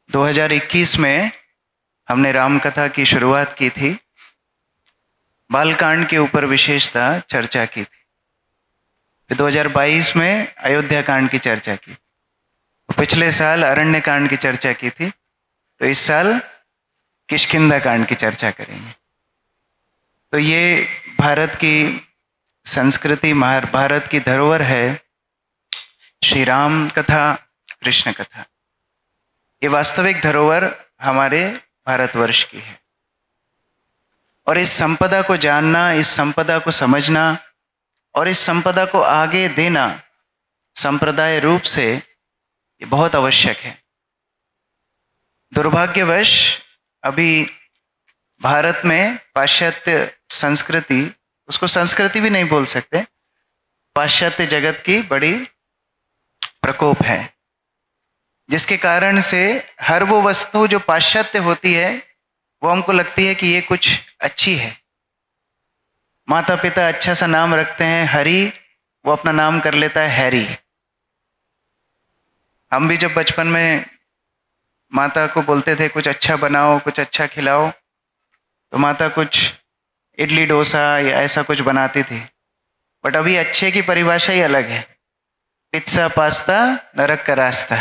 2021 में हमने राम कथा की शुरुआत की थी। बालकांड के ऊपर विशेषतः चर्चा की थी। फिर 2022 में अयोध्या कांड की चर्चा की। पिछले साल अरण्य कांड की चर्चा की थी। तो इस साल किष्किंधा कांड की चर्चा करेंगे। तो ये भारत की संस्कृति, भारत की धरोहर है, श्री राम कथा, कृष्ण कथा। ये वास्तविक धरोहर हमारे भारतवर्ष की है। और इस संपदा को जानना, इस संपदा को समझना और इस संपदा को आगे देना संप्रदाय रूप से ये बहुत आवश्यक है। दुर्भाग्यवश अभी भारत में पाश्चात्य संस्कृति, उसको संस्कृति भी नहीं बोल सकते, पाश्चात्य जगत की बड़ी प्रकोप है, जिसके कारण से हर वो वस्तु जो पाश्चात्य होती है वो हमको लगती है कि ये कुछ अच्छी है। माता पिता अच्छा सा नाम रखते हैं हरी, वो अपना नाम कर लेता है हैरी। हम भी जब बचपन में माता को बोलते थे कुछ अच्छा बनाओ, कुछ अच्छा खिलाओ, तो माता कुछ इडली डोसा या ऐसा कुछ बनाती थी। बट अभी अच्छे की परिभाषा ही अलग है, पिज्जा पास्ता नरक का रास्ता।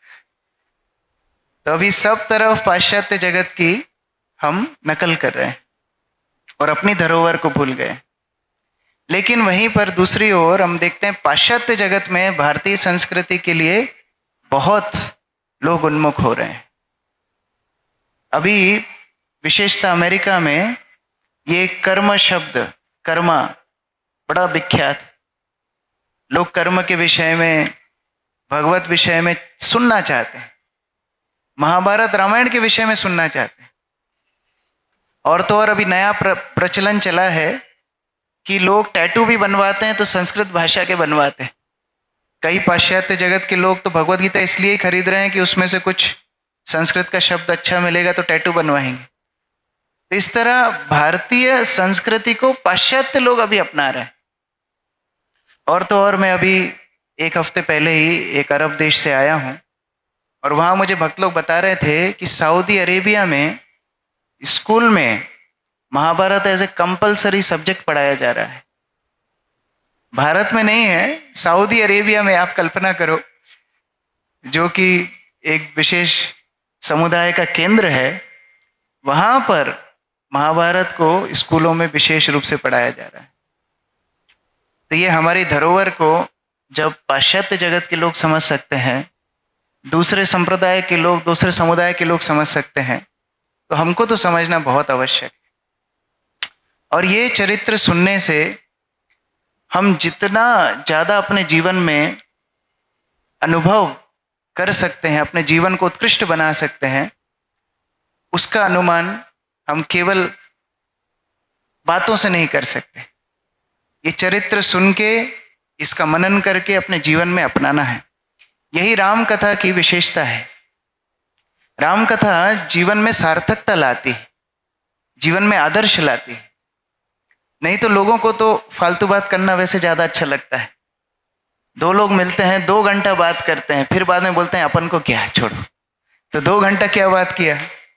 तो अभी सब तरफ पाश्चात्य जगत की हम नकल कर रहे हैं और अपनी धरोहर को भूल गए। लेकिन वहीं पर दूसरी ओर हम देखते हैं पाश्चात्य जगत में भारतीय संस्कृति के लिए बहुत लोग उन्मुख हो रहे हैं। अभी विशेषतः अमेरिका में ये कर्म शब्द, कर्मा, बड़ा विख्यात। लोग कर्म के विषय में, भगवत विषय में सुनना चाहते हैं, महाभारत रामायण के विषय में सुनना चाहते हैं। और तो और अभी नया प्रचलन चला है कि लोग टैटू भी बनवाते हैं तो संस्कृत भाषा के बनवाते हैं। कई पाश्चात्य जगत के लोग तो भगवत गीता इसलिए ही खरीद रहे हैं कि उसमें से कुछ संस्कृत का शब्द अच्छा मिलेगा तो टैटू बनवाएंगे। तो इस तरह भारतीय संस्कृति को पाश्चात्य लोग अभी अपना रहे हैं। और तो और मैं अभी एक हफ्ते पहले ही एक अरब देश से आया हूं और वहां मुझे भक्त लोग बता रहे थे कि सऊदी अरेबिया में स्कूल में Mahabharata as a compulsory subject पढ़ाया जा रहा है। भारत में नहीं है, सऊदी अरेबिया में। आप कल्पना करो, जो कि एक विशेष समुदाय का केंद्र है, वहां पर महाभारत को स्कूलों में विशेष रूप से पढ़ाया जा रहा है। तो ये हमारी धरोहर को जब पाश्चात्य जगत के लोग समझ सकते हैं, दूसरे संप्रदाय के लोग, दूसरे समुदाय के लोग समझ सकते हैं, तो हमको तो समझना बहुत आवश्यक है। और ये चरित्र सुनने से हम जितना ज़्यादा अपने जीवन में अनुभव कर सकते हैं, अपने जीवन को उत्कृष्ट बना सकते हैं, उसका अनुमान हम केवल बातों से नहीं कर सकते। ये चरित्र सुन के, इसका मनन करके अपने जीवन में अपनाना है। यही राम कथा की विशेषता है। राम कथा जीवन में सार्थकता लाती है, जीवन में आदर्श लाती है। नहीं तो लोगों को तो फालतू बात करना वैसे ज्यादा अच्छा लगता है। दो लोग मिलते हैं, 2 घंटा बात करते हैं, फिर बाद में बोलते हैं अपन को क्या, छोड़ो। तो 2 घंटा क्या बात किया।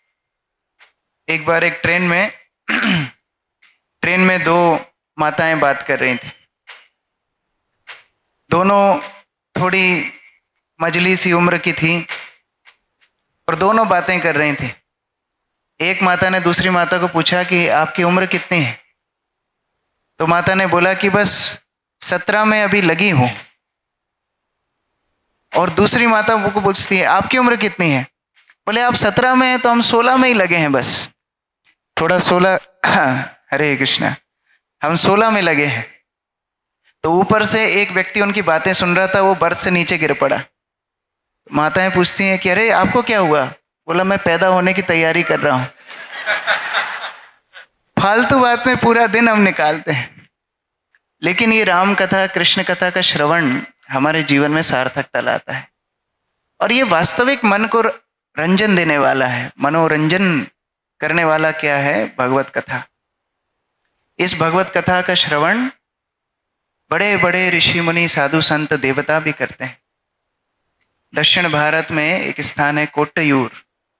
एक बार एक ट्रेन में 2 माताएं बात कर रही थी। दोनों थोड़ी मजली सी उम्र की थी और दोनों बातें कर रही थी। एक माता ने दूसरी माता को पूछा कि आपकी उम्र कितनी है। तो माता ने बोला कि बस 17 में अभी लगी हूं। और दूसरी माता वो को पूछती है आपकी उम्र कितनी है। बोले आप 17 में हैं तो हम 16 में ही लगे हैं, बस थोड़ा 16, हरे कृष्णा, हम 16 में लगे हैं। तो ऊपर से एक व्यक्ति उनकी बातें सुन रहा था, वो बर्थ से नीचे गिर पड़ा। माताएं पूछती हैं कि अरे आपको क्या हुआ। बोला मैं पैदा होने की तैयारी कर रहा हूं। फालतू बात में पूरा दिन हम निकालते हैं। लेकिन ये राम कथा, कृष्ण कथा का श्रवण हमारे जीवन में सार्थकता लाता है। और ये वास्तविक मन को रंजन देने वाला है, मनोरंजन करने वाला क्या है, भगवत कथा। इस भगवत कथा का श्रवण बड़े बड़े ऋषि मुनि, साधु संत, देवता भी करते हैं। दक्षिण भारत में एक स्थान है कोट्टयूर,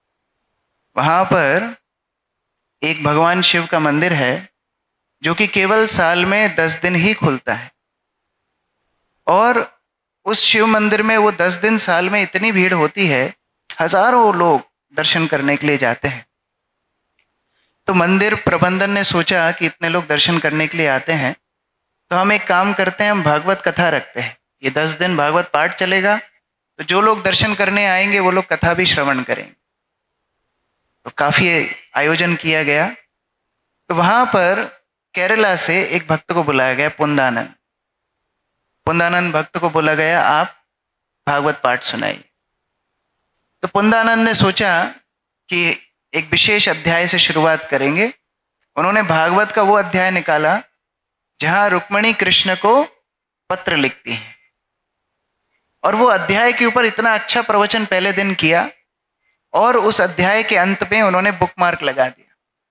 वहां पर एक भगवान शिव का मंदिर है जो कि केवल साल में 10 दिन ही खुलता है, और उस शिव मंदिर में वो 10 दिन साल में इतनी भीड़ होती है, हजारों लोग दर्शन करने के लिए जाते हैं। तो मंदिर प्रबंधन ने सोचा कि इतने लोग दर्शन करने के लिए आते हैं, तो हम एक काम करते हैं, हम भागवत कथा रखते हैं। ये 10 दिन भागवत पाठ चलेगा, तो जो लोग दर्शन करने आएंगे वो लोग कथा भी श्रवण करेंगे। तो काफी आयोजन किया गया। तो वहां पर केरला से एक भक्त को बुलाया गया, पुंदानंद। पुंदानंद भक्त को बोला गया, आप भागवत पाठ सुनाइए। तो पुंदानंद ने सोचा कि एक विशेष अध्याय से शुरुआत करेंगे। उन्होंने भागवत का वो अध्याय निकाला जहां रुक्मिणी कृष्ण को पत्र लिखती हैं, और वो अध्याय के ऊपर इतना अच्छा प्रवचन पहले दिन किया, और उस अध्याय के अंत में उन्होंने बुकमार्क लगा दिया।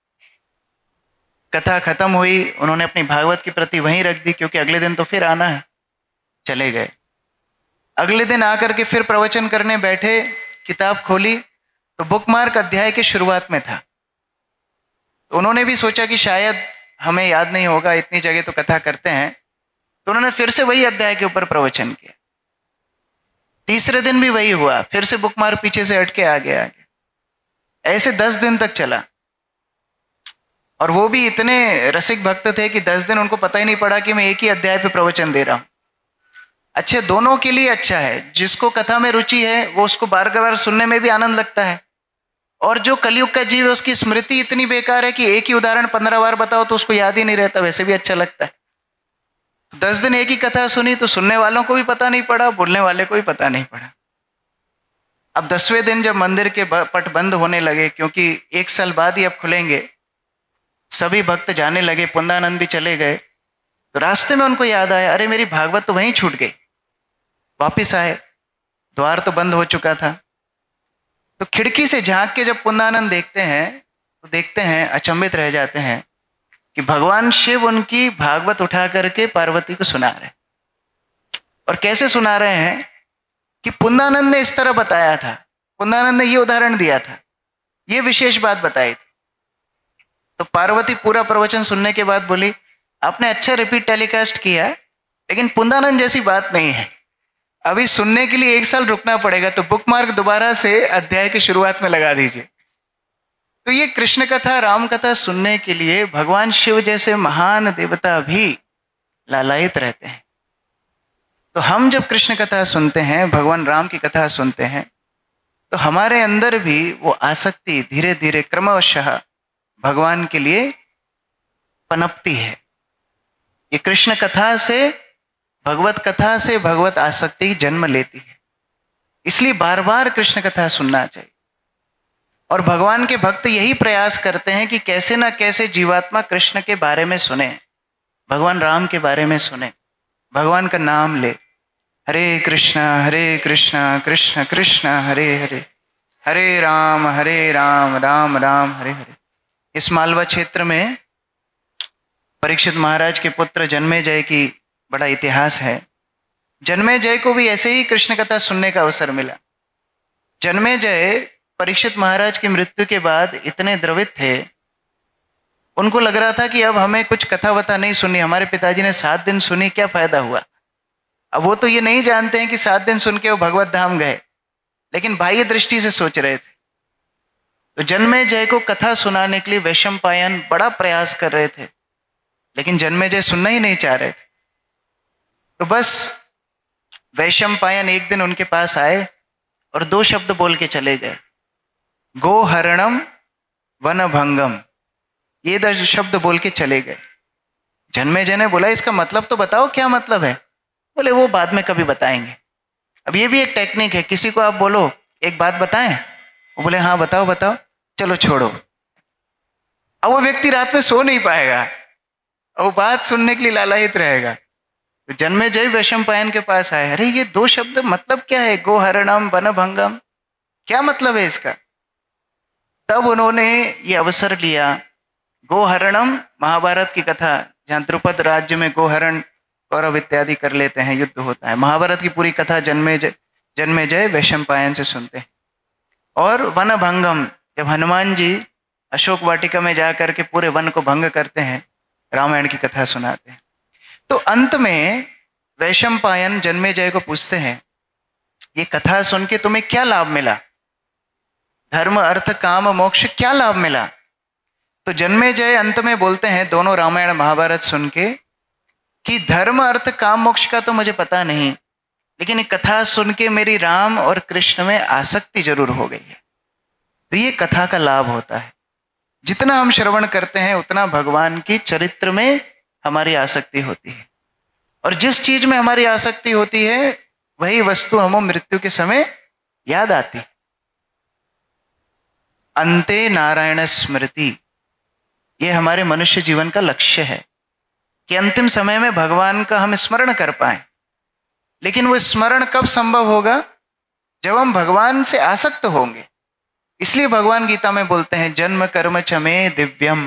कथा खत्म हुई, उन्होंने अपनी भागवत की प्रति वहीं रख दी, क्योंकि अगले दिन तो फिर आना है। चले गए। अगले दिन आकर के फिर प्रवचन करने बैठे, किताब खोली तो बुकमार्क अध्याय के शुरुआत में था। तो उन्होंने भी सोचा कि शायद हमें याद नहीं होगा, इतनी जगह तो कथा करते हैं, तो उन्होंने फिर से वही अध्याय के ऊपर प्रवचन किया। तीसरे दिन भी वही हुआ, फिर से बुकमार्क पीछे से हट के आगे। ऐसे 10 दिन तक चला, और वो भी इतने रसिक भक्त थे कि 10 दिन उनको पता ही नहीं पड़ा कि मैं एक ही अध्याय पे प्रवचन दे रहा हूं। अच्छे दोनों के लिए अच्छा है, जिसको कथा में रुचि है वो उसको बार बार सुनने में भी आनंद लगता है, और जो कलयुग का जीव है उसकी स्मृति इतनी बेकार है कि एक ही उदाहरण 15 बार बताओ तो उसको याद ही नहीं रहता, वैसे भी अच्छा लगता है। 10 दिन एक ही कथा सुनी तो सुनने वालों को भी पता नहीं पड़ा, बोलने वाले को भी पता नहीं पड़ा। अब 10वें दिन जब मंदिर के पट बंद होने लगे, क्योंकि 1 साल बाद ही अब खुलेंगे, सभी भक्त जाने लगे, पुंदानंद भी चले गए। तो रास्ते में उनको याद आया, अरे मेरी भागवत तो वहीं छूट गई। वापिस आए, द्वार तो बंद हो चुका था। तो खिड़की से झांक के जब पुंदानंद देखते हैं, तो देखते हैं, अचंभित रह जाते हैं कि भगवान शिव उनकी भागवत उठा करके पार्वती को सुना रहे। और कैसे सुना रहे हैं कि पुंदानंद ने इस तरह बताया था, पुंदानंद ने ये उदाहरण दिया था, ये विशेष बात बताई थी। तो पार्वती पूरा प्रवचन सुनने के बाद बोली, आपने अच्छा रिपीट टेलीकास्ट किया, लेकिन पुंदानंद जैसी बात नहीं है, अभी सुनने के लिए 1 साल रुकना पड़ेगा, तो बुकमार्क दोबारा से अध्याय की शुरुआत में लगा दीजिए। तो ये कृष्ण कथा, राम कथा सुनने के लिए भगवान शिव जैसे महान देवता भी लालायित रहते हैं। तो हम जब कृष्ण कथा सुनते हैं, भगवान राम की कथा सुनते हैं, तो हमारे अंदर भी वो आसक्ति धीरे धीरे क्रमशः भगवान के लिए पनपती है। ये कृष्ण कथा से, भगवत कथा से भगवत आसक्ति जन्म लेती है। इसलिए बार बार कृष्ण कथा सुनना चाहिए। और भगवान के भक्त यही प्रयास करते हैं कि कैसे ना कैसे जीवात्मा कृष्ण के बारे में सुने, भगवान राम के बारे में सुने, भगवान का नाम ले। हरे कृष्ण कृष्ण कृष्ण हरे हरे, हरे राम राम राम हरे हरे। इस मालवा क्षेत्र में परीक्षित महाराज के पुत्र जन्मेजय की बड़ा इतिहास है। जन्मेजय को भी ऐसे ही कृष्ण कथा सुनने का अवसर मिला। जन्मेजय परीक्षित महाराज की मृत्यु के बाद इतने द्रवित थे, उनको लग रहा था कि अब हमें कुछ कथा वथा नहीं सुनी, हमारे पिताजी ने 7 दिन सुनी, क्या फायदा हुआ। अब वो तो ये नहीं जानते हैं कि 7 दिन सुन के वो भगवत धाम गए, लेकिन बाह्य दृष्टि से सोच रहे थे। तो जन्मेजय को कथा सुनाने के लिए वैशंपायन बड़ा प्रयास कर रहे थे, लेकिन जन्मेजय सुनना ही नहीं चाह रहे थे। तो बस वैशंपायन एक दिन उनके पास आए और 2 शब्द बोल के चले गए, गोहरणम वनभंगम। ये 2 शब्द बोल के चले गए। जन्मेजय ने बोला, इसका मतलब तो बताओ, क्या मतलब है। बोले वो बाद में कभी बताएंगे। अब ये भी एक टेक्निक है, किसी को आप बोलो एक बात बताएं, वो बोले हाँ बताओ बताओ, चलो छोड़ो। अब वो व्यक्ति रात में सो नहीं पाएगा, वो बात सुनने के लिए लालायित रहेगा। तो जन्मेजय वैशंपायन के पास आए, अरे ये 2 शब्द मतलब क्या है, गोहरणम वनभंगम, क्या मतलब है इसका। तब उन्होंने ये अवसर लिया। गोहरणम महाभारत की कथा, जहां द्रुपद राज्य में गोहरण कौरव इत्यादि कर लेते हैं, युद्ध होता है। महाभारत की पूरी कथा जन्मेजय वैशंपायन से सुनते हैं। और वनभंगम, जब हनुमान जी अशोक वाटिका में जाकर के पूरे वन को भंग करते हैं, रामायण की कथा सुनाते हैं, तो अंत में वैशंपायन जन्मेजय को पूछते हैं, ये कथा सुन के तुम्हें क्या लाभ मिला? धर्म अर्थ काम मोक्ष क्या लाभ मिला? तो जन्मेजय अंत में बोलते हैं, दोनों रामायण महाभारत सुन के, कि धर्म अर्थ काम मोक्ष का तो मुझे पता नहीं, लेकिन एक कथा सुन के मेरी राम और कृष्ण में आसक्ति जरूर हो गई है। तो ये कथा का लाभ होता है, जितना हम श्रवण करते हैं उतना भगवान की चरित्र में हमारी आसक्ति होती है, और जिस चीज में हमारी आसक्ति होती है वही वस्तु हमें मृत्यु के समय याद आती। अंते नारायण स्मृति, ये हमारे मनुष्य जीवन का लक्ष्य है कि अंतिम समय में भगवान का हम स्मरण कर पाए। लेकिन वो स्मरण कब संभव होगा? जब हम भगवान से आसक्त होंगे। इसलिए भगवान गीता में बोलते हैं, जन्म कर्म च मे दिव्यम,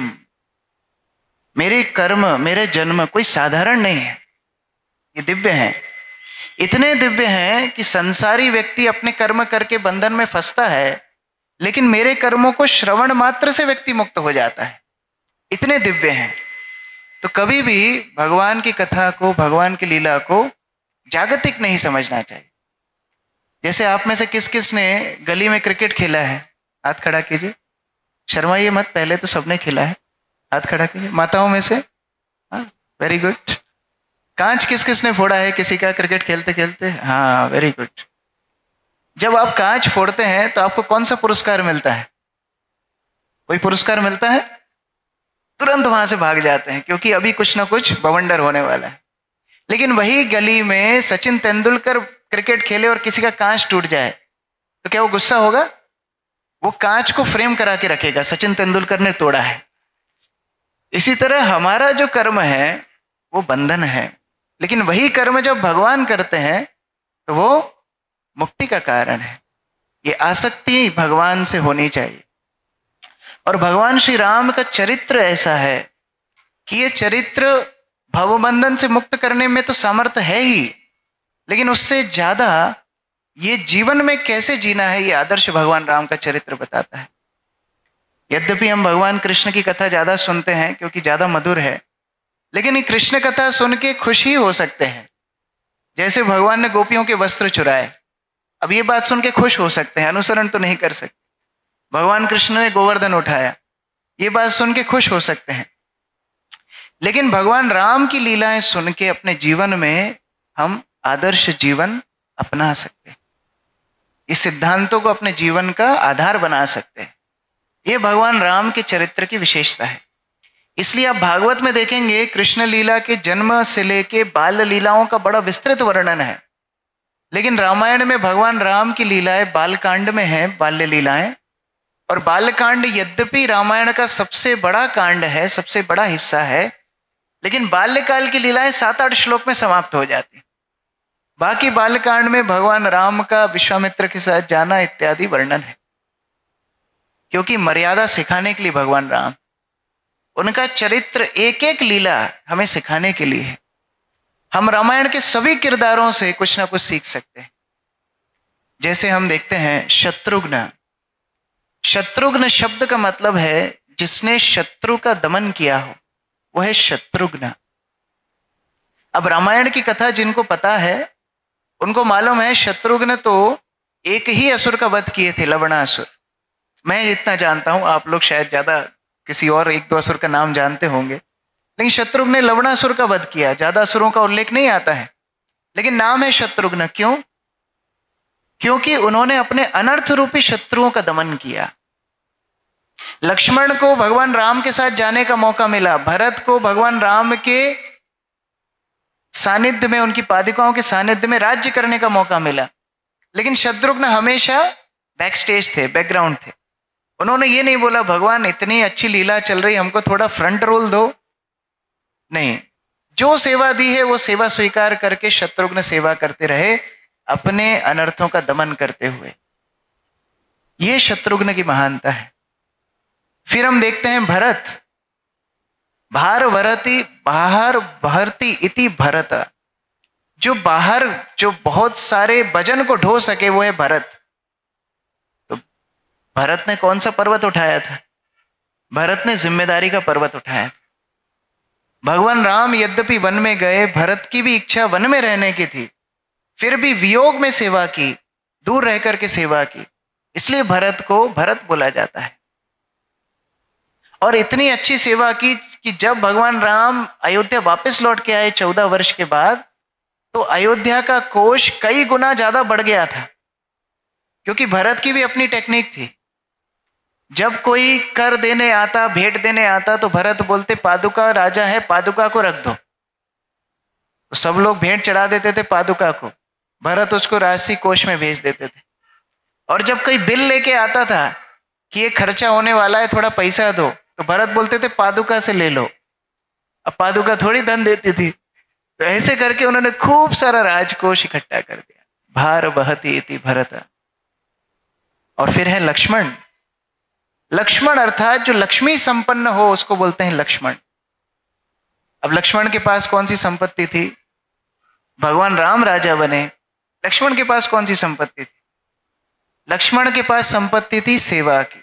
मेरे कर्म मेरे जन्म कोई साधारण नहीं है, ये दिव्य हैं। इतने दिव्य हैं कि संसारी व्यक्ति अपने कर्म करके बंधन में फंसता है, लेकिन मेरे कर्मों को श्रवण मात्र से व्यक्ति मुक्त हो जाता है। इतने दिव्य हैं। तो कभी भी भगवान की कथा को, भगवान की लीला को जागतिक नहीं समझना चाहिए। जैसे आप में से किस किस ने गली में क्रिकेट खेला है? हाथ खड़ा कीजिए, शर्माइए मत, पहले तो सबने खेला है, हाथ खड़ा कीजिए। माताओं में से? हाँ, वेरी गुड। कांच किस किस ने फोड़ा है किसी का क्रिकेट खेलते खेलते? हाँ, वेरी गुड। जब आप कांच फोड़ते हैं तो आपको कौन सा पुरस्कार मिलता है? कोई पुरस्कार मिलता है? तुरंत वहां से भाग जाते हैं, क्योंकि अभी कुछ ना कुछ बवंडर होने वाला है। लेकिन वही गली में सचिन तेंदुलकर क्रिकेट खेले और किसी का कांच टूट जाए तो क्या वो गुस्सा होगा? वो कांच को फ्रेम करा के रखेगा, सचिन तेंदुलकर ने तोड़ा है। इसी तरह हमारा जो कर्म है वो बंधन है, लेकिन वही कर्म जब भगवान करते हैं तो वो मुक्ति का कारण है। ये आसक्ति भगवान से होनी चाहिए। और भगवान श्री राम का चरित्र ऐसा है कि ये चरित्र भवबंधन से मुक्त करने में तो सामर्थ्य है ही, लेकिन उससे ज्यादा ये जीवन में कैसे जीना है, ये आदर्श भगवान राम का चरित्र बताता है। यद्यपि हम भगवान कृष्ण की कथा ज्यादा सुनते हैं क्योंकि ज्यादा मधुर है, लेकिन ये कृष्ण कथा सुन के खुश ही हो सकते हैं। जैसे भगवान ने गोपियों के वस्त्र चुराए, अब ये बात सुन के खुश हो सकते हैं, अनुसरण तो नहीं कर सकते। भगवान कृष्ण ने गोवर्धन उठाया, ये बात सुन के खुश हो सकते हैं। लेकिन भगवान राम की लीलाएं सुन के अपने जीवन में हम आदर्श जीवन अपना सकते हैं, इस सिद्धांतों को अपने जीवन का आधार बना सकते हैं। ये भगवान राम के चरित्र की विशेषता है। इसलिए आप भागवत में देखेंगे कृष्ण लीला के जन्म से लेके बाल लीलाओं का बड़ा विस्तृत वर्णन है, लेकिन रामायण में भगवान राम की लीलाएं बालकांड में है, बाल्य लीलाएं। और बालकांड यद्यपि रामायण का सबसे बड़ा कांड है, सबसे बड़ा हिस्सा है, लेकिन बाल्यकाल की लीलाएं 7-8 श्लोक में समाप्त हो जाती। बाकी बालकांड में भगवान राम का विश्वामित्र के साथ जाना इत्यादि वर्णन है, क्योंकि मर्यादा सिखाने के लिए भगवान राम, उनका चरित्र एक एक लीला हमें सिखाने के लिए है। हम रामायण के सभी किरदारों से कुछ ना कुछ सीख सकते हैं। जैसे हम देखते हैं शत्रुघ्न। शत्रुघ्न शब्द का मतलब है जिसने शत्रु का दमन किया हो, वह है शत्रुघ्न। अब रामायण की कथा जिनको पता है उनको मालूम है शत्रुघ्न तो एक ही असुर का वध किए थे, लवणासुर। मैं जितना जानता हूं, आप लोग शायद ज्यादा किसी और 1-2 असुर का नाम जानते होंगे, लेकिन शत्रुघ्न ने लवणासुर का वध किया। ज्यादा असुरों का उल्लेख नहीं आता है, लेकिन नाम है शत्रुघ्न। क्यों? क्योंकि उन्होंने अपने अनर्थ रूपी शत्रुओं का दमन किया। लक्ष्मण को भगवान राम के साथ जाने का मौका मिला, भरत को भगवान राम के सानिध्य में, उनकी पादुकाओं के सानिध्य में राज्य करने का मौका मिला, लेकिन शत्रुघ्न हमेशा बैक स्टेज थे, बैकग्राउंड थे। उन्होंने ये नहीं बोला भगवान इतनी अच्छी लीला चल रही, हमको थोड़ा फ्रंट रोल दो। नहीं, जो सेवा दी है वो सेवा स्वीकार करके शत्रुघ्न सेवा करते रहे, अपने अनर्थों का दमन करते हुए। ये शत्रुघ्न की महानता है। फिर हम देखते हैं भरत। बाहर भरती बाहर भरती इति भरत, जो बाहर जो बहुत सारे वजन को ढो सके वो है भरत। तो भरत ने कौन सा पर्वत उठाया था? भरत ने जिम्मेदारी का पर्वत उठाया था। भगवान राम यद्यपि वन में गए, भरत की भी इच्छा वन में रहने की थी, फिर भी वियोग में सेवा की, दूर रह करके सेवा की, इसलिए भरत को भरत बोला जाता है। और इतनी अच्छी सेवा की कि जब भगवान राम अयोध्या वापस लौट के आए 14 वर्ष के बाद, तो अयोध्या का कोष कई गुना ज्यादा बढ़ गया था, क्योंकि भरत की भी अपनी टेक्निक थी। जब कोई कर देने आता, भेंट देने आता, तो भरत बोलते पादुका राजा है, पादुका को रख दो। तो सब लोग भेंट चढ़ा देते थे पादुका को, भरत उसको राशि कोष में भेज देते थे। और जब कोई बिल लेके आता था कि ये खर्चा होने वाला है, थोड़ा पैसा दो, तो भरत बोलते थे पादुका से ले लो। अब पादुका थोड़ी धन देती थी, तो ऐसे करके उन्होंने खूब सारा राजकोष इकट्ठा कर दिया। भार वहति इति भरत। और फिर है लक्ष्मण। लक्ष्मण अर्थात जो लक्ष्मी संपन्न हो उसको बोलते हैं लक्ष्मण। अब लक्ष्मण के पास कौन सी संपत्ति थी? भगवान राम राजा बने, लक्ष्मण के पास कौन सी संपत्ति थी? लक्ष्मण के पास संपत्ति थी सेवा की।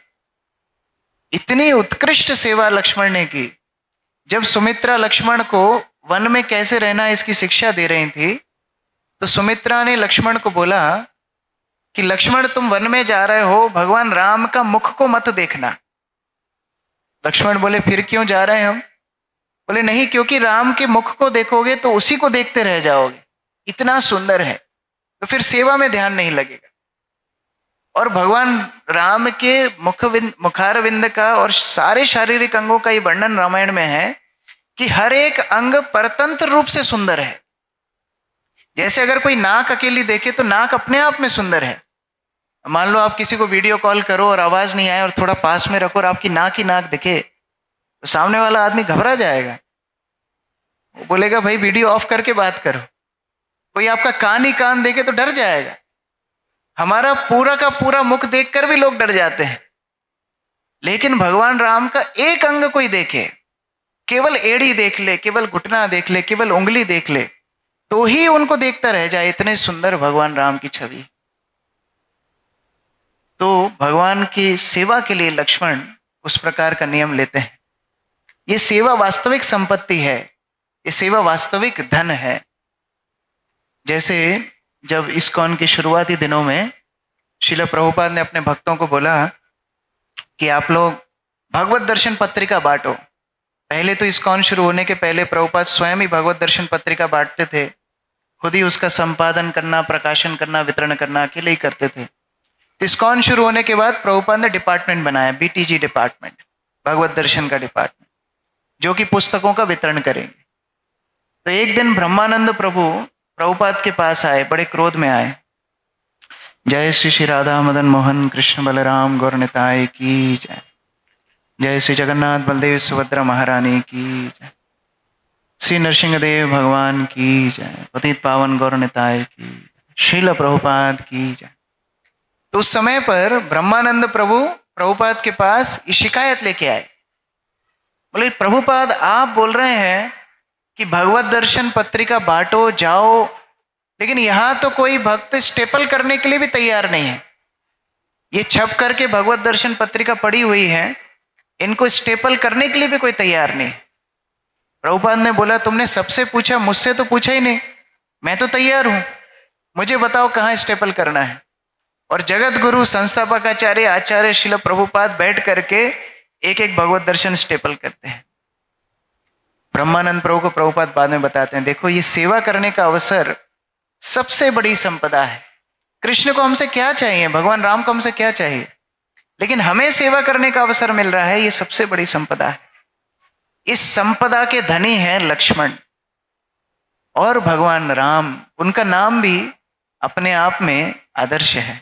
इतनी उत्कृष्ट सेवा लक्ष्मण ने की। जब सुमित्रा लक्ष्मण को वन में कैसे रहना इसकी शिक्षा दे रही थी, तो सुमित्रा ने लक्ष्मण को बोला कि लक्ष्मण तुम वन में जा रहे हो, भगवान राम का मुख को मत देखना। लक्ष्मण बोले फिर क्यों जा रहे हैं हम? बोले नहीं, क्योंकि राम के मुख को देखोगे तो उसी को देखते रह जाओगे, इतना सुंदर है, तो फिर सेवा में ध्यान नहीं लगेगा। और भगवान राम के मुखारविंद का और सारे शारीरिक अंगों का ये वर्णन रामायण में है कि हर एक अंग परतंत्र रूप से सुंदर है। जैसे अगर कोई नाक अकेली देखे तो नाक अपने आप में सुंदर है। मान लो आप किसी को वीडियो कॉल करो और आवाज नहीं आए और थोड़ा पास में रखो और आपकी नाक ही नाक दिखे, तो सामने वाला आदमी घबरा जाएगा, वो बोलेगा भाई वीडियो ऑफ करके बात करो। कोई आपका कान ही कान देखे तो डर जाएगा। हमारा पूरा का पूरा मुख देखकर भी लोग डर जाते हैं, लेकिन भगवान राम का एक अंग कोई देखे, केवल एड़ी देख ले, केवल घुटना देख ले, केवल उंगली देख ले, तो ही उनको देखता रह जाए, इतने सुंदर भगवान राम की छवि। तो भगवान की सेवा के लिए लक्ष्मण उस प्रकार का नियम लेते हैं। ये सेवा वास्तविक संपत्ति है, ये सेवा वास्तविक धन है। जैसे जब इस्कॉन के शुरुआती दिनों में श्रील प्रभुपाद ने अपने भक्तों को बोला कि आप लोग भगवत दर्शन पत्रिका बांटो। पहले तो इस्कॉन शुरू होने के पहले प्रभुपाद स्वयं ही भगवत दर्शन पत्रिका बांटते थे, खुद ही उसका संपादन करना, प्रकाशन करना, वितरण करना अकेले ही करते थे। तो इस्कॉन शुरू होने के बाद प्रभुपाद ने डिपार्टमेंट बनाया, BTG डिपार्टमेंट, भगवत दर्शन का डिपार्टमेंट, जो कि पुस्तकों का वितरण करेंगे। तो एक दिन ब्रह्मानंद प्रभु प्रभुपाद के पास आए, बड़े क्रोध में आए। जय श्री श्री राधा मदन मोहन कृष्ण बलराम गौर निताय की जय। जय श्री जगन्नाथ बलदेव सुभद्रा महारानी की जय। श्री नरसिंहदेव भगवान की जय। पतित पावन गौर निताय की, श्रील प्रभुपाद की जय। तो उस समय पर ब्रह्मानंद प्रभु प्रभुपाद के पास ये शिकायत लेके आए। बोले प्रभुपाद आप बोल रहे हैं कि भगवत दर्शन पत्रिका बांटो जाओ, लेकिन यहां तो कोई भक्त स्टेपल करने के लिए भी तैयार नहीं है। ये छप करके भगवत दर्शन पत्रिका पड़ी हुई है, इनको स्टेपल करने के लिए भी कोई तैयार नहीं। प्रभुपाद ने बोला तुमने सबसे पूछा, मुझसे तो पूछा ही नहीं, मैं तो तैयार हूं, मुझे बताओ कहां स्टेपल करना है। और जगत गुरु संस्थापकाचार्य आचार्य श्रील प्रभुपाद बैठ करके एक एक भगवत दर्शन स्टेपल करते हैं। ब्रह्मानंद प्रभु को प्रभुपाद बाद में बताते हैं, देखो ये सेवा करने का अवसर सबसे बड़ी संपदा है। कृष्ण को हमसे क्या चाहिए, भगवान राम को हमसे क्या चाहिए, लेकिन हमें सेवा करने का अवसर मिल रहा है, ये सबसे बड़ी संपदा है। इस संपदा के धनी हैं लक्ष्मण और भगवान राम। उनका नाम भी अपने आप में आदर्श है।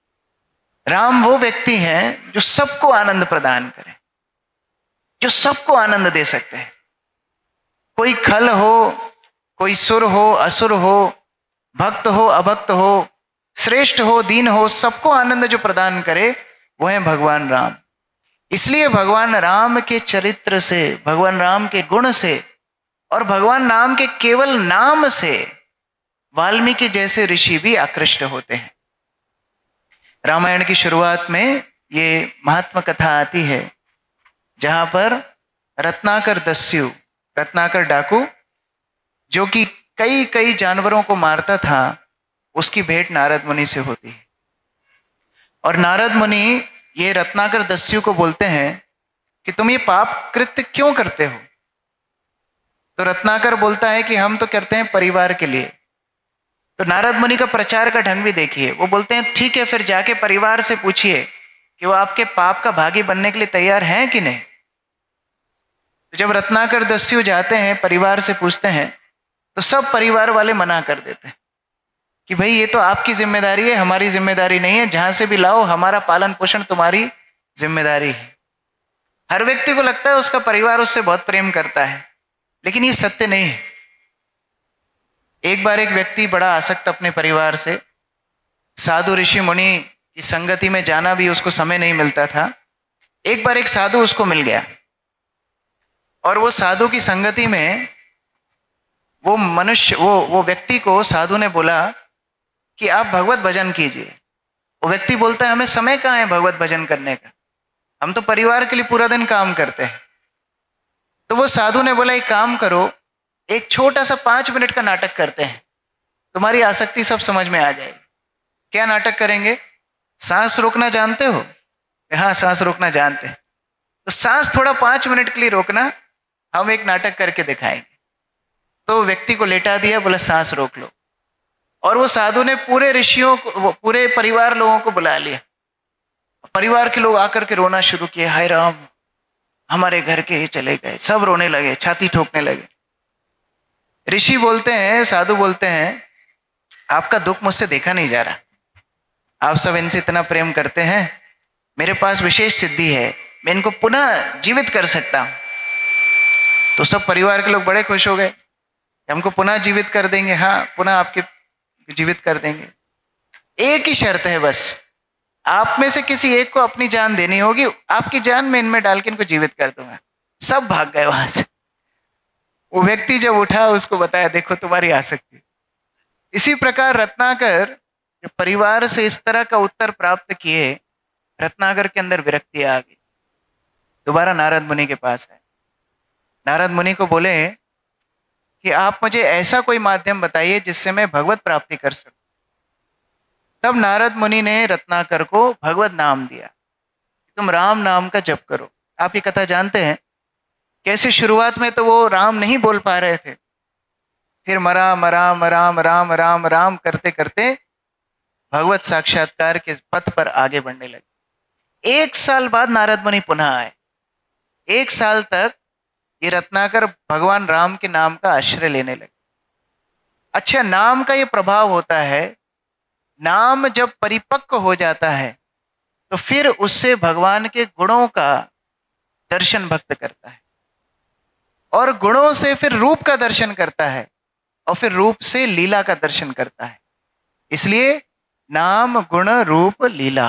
राम वो व्यक्ति हैं जो सबको आनंद प्रदान करें, जो सबको आनंद दे सकते हैं। कोई खल हो, कोई सुर हो, असुर हो, भक्त हो, अभक्त हो, श्रेष्ठ हो, दीन हो, सबको आनंद जो प्रदान करे वो है भगवान राम। इसलिए भगवान राम के चरित्र से, भगवान राम के गुण से और भगवान राम के केवल नाम से वाल्मीकि जैसे ऋषि भी आकृष्ट होते हैं। रामायण की शुरुआत में ये महात्मा कथा आती है जहां पर रत्नाकर दस्यु, रत्नाकर डाकू, जो कि कई कई जानवरों को मारता था, उसकी भेंट नारद मुनि से होती है। और नारद मुनि ये रत्नाकर दस्यु को बोलते हैं कि तुम ये पाप कृत्य क्यों करते हो? तो रत्नाकर बोलता है कि हम तो करते हैं परिवार के लिए। तो नारद मुनि का प्रचार का ढंग भी देखिए, वो बोलते हैं ठीक है, फिर जाके परिवार से पूछिए कि वो आपके पाप का भागी बनने के लिए तैयार हैं कि नहीं। तो जब रत्नाकर दस्यु जाते हैं, परिवार से पूछते हैं, तो सब परिवार वाले मना कर देते हैं कि भाई ये तो आपकी जिम्मेदारी है, हमारी जिम्मेदारी नहीं है, जहां से भी लाओ, हमारा पालन पोषण तुम्हारी जिम्मेदारी है। हर व्यक्ति को लगता है उसका परिवार उससे बहुत प्रेम करता है, लेकिन ये सत्य नहीं है। एक बार एक व्यक्ति बड़ा आसक्त अपने परिवार से, साधु ऋषि मुनि की संगति में जाना भी उसको समय नहीं मिलता था। एक बार एक साधु उसको मिल गया और वो साधु की संगति में वो मनुष्य, वो व्यक्ति को साधु ने बोला कि आप भगवत भजन कीजिए। वो व्यक्ति बोलता है हमें समय कहाँ है भगवत भजन करने का, हम तो परिवार के लिए पूरा दिन काम करते हैं। तो वो साधु ने बोला एक काम करो, एक छोटा सा 5 मिनट का नाटक करते हैं, तुम्हारी आसक्ति सब समझ में आ जाएगी। क्या नाटक करेंगे? सांस रोकना जानते हो? हाँ, सांस रोकना जानते हैं। तो सांस थोड़ा 5 मिनट के लिए रोकना, हम एक नाटक करके दिखाएंगे। तो व्यक्ति को लेटा दिया, बोला सांस रोक लो। और वो साधु ने पूरे ऋषियों को, पूरे परिवार लोगों को बुला लिया। परिवार के लोग आकर के रोना शुरू किए, हाय राम, हमारे घर के ही चले गए। सब रोने लगे, छाती ठोकने लगे। ऋषि बोलते हैं, साधु बोलते हैं, आपका दुख मुझसे देखा नहीं जा रहा, आप सब इनसे इतना प्रेम करते हैं, मेरे पास विशेष सिद्धि है, मैं इनको पुनः जीवित कर सकता हूं। तो सब परिवार के लोग बड़े खुश हो गए, हमको पुनः जीवित कर देंगे। हाँ, पुनः आपके जीवित कर देंगे। एक ही शर्त है बस, आप में से किसी एक को अपनी जान देनी होगी, आपकी जान मैं इनमें डाल के इनको जीवित कर दूंगा। सब भाग गए वहां से। वो व्यक्ति जब उठा, उसको बताया देखो तुम्हारी आसक्ति। इसी प्रकार रत्नाकर परिवार से इस तरह का उत्तर प्राप्त किए, रत्नाकर के अंदर विरक्ति आ गई। दोबारा नारद मुनि के पास आए। नारद मुनि को बोले कि आप मुझे ऐसा कोई माध्यम बताइए जिससे मैं भगवत प्राप्ति कर सकूं। तब नारद मुनि ने रत्नाकर को भगवत नाम दिया, तुम राम नाम का जप करो। आप ये कथा जानते हैं कैसे शुरुआत में तो वो राम नहीं बोल पा रहे थे, फिर राम राम राम राम राम राम करते करते भगवत साक्षात्कार के पथ पर आगे बढ़ने लगे। 1 साल बाद नारद मुनि पुनः आए। 1 साल तक ये रत्नाकर भगवान राम के नाम का आश्रय लेने लगे। अच्छा, नाम का ये प्रभाव होता है, नाम जब परिपक्व हो जाता है तो फिर उससे भगवान के गुणों का दर्शन भक्त करता है, और गुणों से फिर रूप का दर्शन करता है, और फिर रूप से लीला का दर्शन करता है। इसलिए नाम गुण रूप लीला,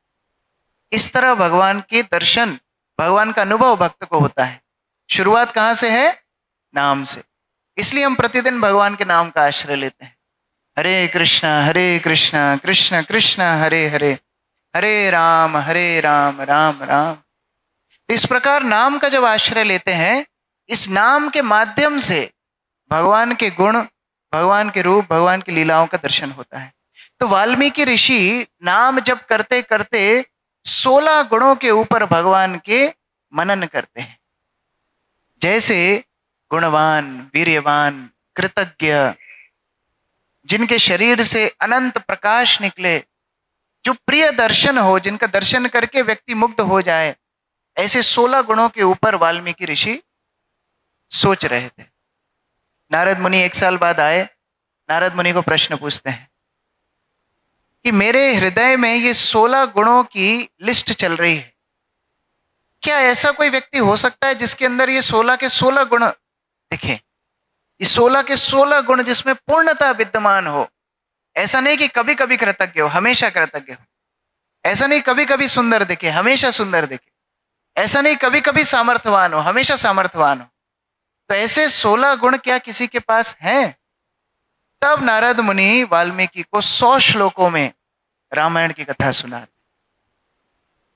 इस तरह भगवान के दर्शन, भगवान का अनुभव भक्त को होता है। शुरुआत कहां से है? नाम से। इसलिए हम प्रतिदिन भगवान के नाम का आश्रय लेते हैं। हरे कृष्णा कृष्ण कृष्ण हरे हरे, हरे राम राम राम। इस प्रकार नाम का जब आश्रय लेते हैं, इस नाम के माध्यम से भगवान के गुण, भगवान के रूप, भगवान की लीलाओं का दर्शन होता है। तो वाल्मीकि ऋषि नाम जप करते करते 16 गुणों के ऊपर भगवान के मनन करते हैं, जैसे गुणवान, वीर्यवान, कृतज्ञ, जिनके शरीर से अनंत प्रकाश निकले, जो प्रिय दर्शन हो, जिनका दर्शन करके व्यक्ति मुग्ध हो जाए, ऐसे 16 गुणों के ऊपर वाल्मीकि ऋषि सोच रहे थे। नारद मुनि 1 साल बाद आए। नारद मुनि को प्रश्न पूछते हैं कि मेरे हृदय में ये 16 गुणों की लिस्ट चल रही है, क्या ऐसा कोई व्यक्ति हो सकता है जिसके अंदर ये 16 के 16 गुण दिखे? ये 16 के 16 गुण जिसमें पूर्णता विद्यमान हो। ऐसा नहीं कि कभी कभी कृतज्ञ हो, हमेशा कृतज्ञ हो। ऐसा नहीं कभी कभी सुंदर दिखे, हमेशा सुंदर दिखे। ऐसा नहीं कभी कभी सामर्थ्यवान हो, हमेशा सामर्थ्यवान हो। तो ऐसे 16 गुण क्या किसी के पास हैं? तब नारद मुनि वाल्मीकि को 100 श्लोकों में रामायण की कथा सुनाते।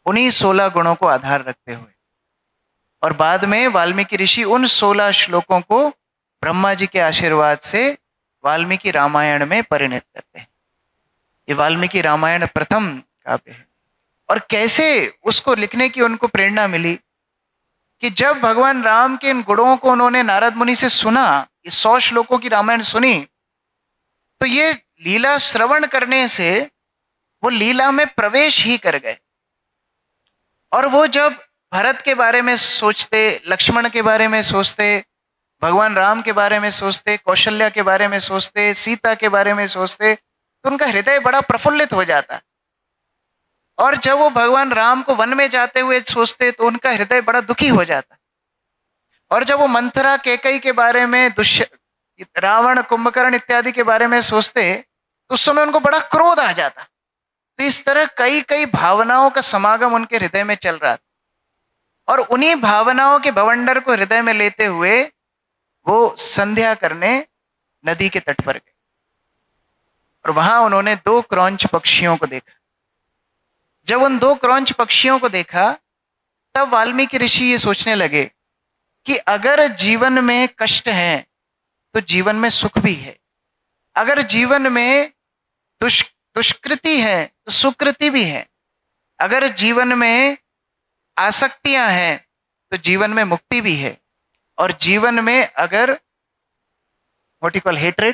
उन्हीं 16 गुणों को आधार रखते हुए। और बाद में वाल्मीकि ऋषि उन 16 श्लोकों को ब्रह्मा जी के आशीर्वाद से वाल्मीकि रामायण में परिणत करते हैं। ये वाल्मीकि रामायण प्रथम काव्य है। और कैसे उसको लिखने की उनको प्रेरणा मिली कि जब भगवान राम के इन गुणों को उन्होंने नारद मुनि से सुना, ये 100 श्लोकों की रामायण सुनी, तो ये लीला श्रवण करने से वो लीला में प्रवेश ही कर गए। और वो जब भरत के बारे में सोचते, लक्ष्मण के बारे में सोचते, भगवान राम के बारे में सोचते, कौशल्या के बारे में सोचते, सीता के बारे में सोचते, तो उनका हृदय बड़ा प्रफुल्लित हो जाता। और जब वो भगवान राम को वन में जाते हुए सोचते तो उनका हृदय बड़ा दुखी हो जाता। और जब वो मंथरा, कैकई के बारे में, रावण, कुंभकर्ण इत्यादि के बारे में सोचते तो उस समय उनको बड़ा क्रोध आ जाता। तो इस तरह कई कई भावनाओं का समागम उनके हृदय में चल रहा था। और उन्हीं भावनाओं के भवंडर को हृदय में लेते हुए वो संध्या करने नदी के तट पर गए। और वहां उन्होंने 2 क्रौंच पक्षियों को देखा। जब उन 2 क्रौंच पक्षियों को देखा तब वाल्मीकि ऋषि ये सोचने लगे कि अगर जीवन में कष्ट है तो जीवन में सुख भी है, अगर जीवन में दुष्कृति है तो सुकृति भी है, अगर जीवन में आसक्तियां हैं तो जीवन में मुक्ति भी है, और जीवन में अगर व्हाट यू कॉल हेट्रेड,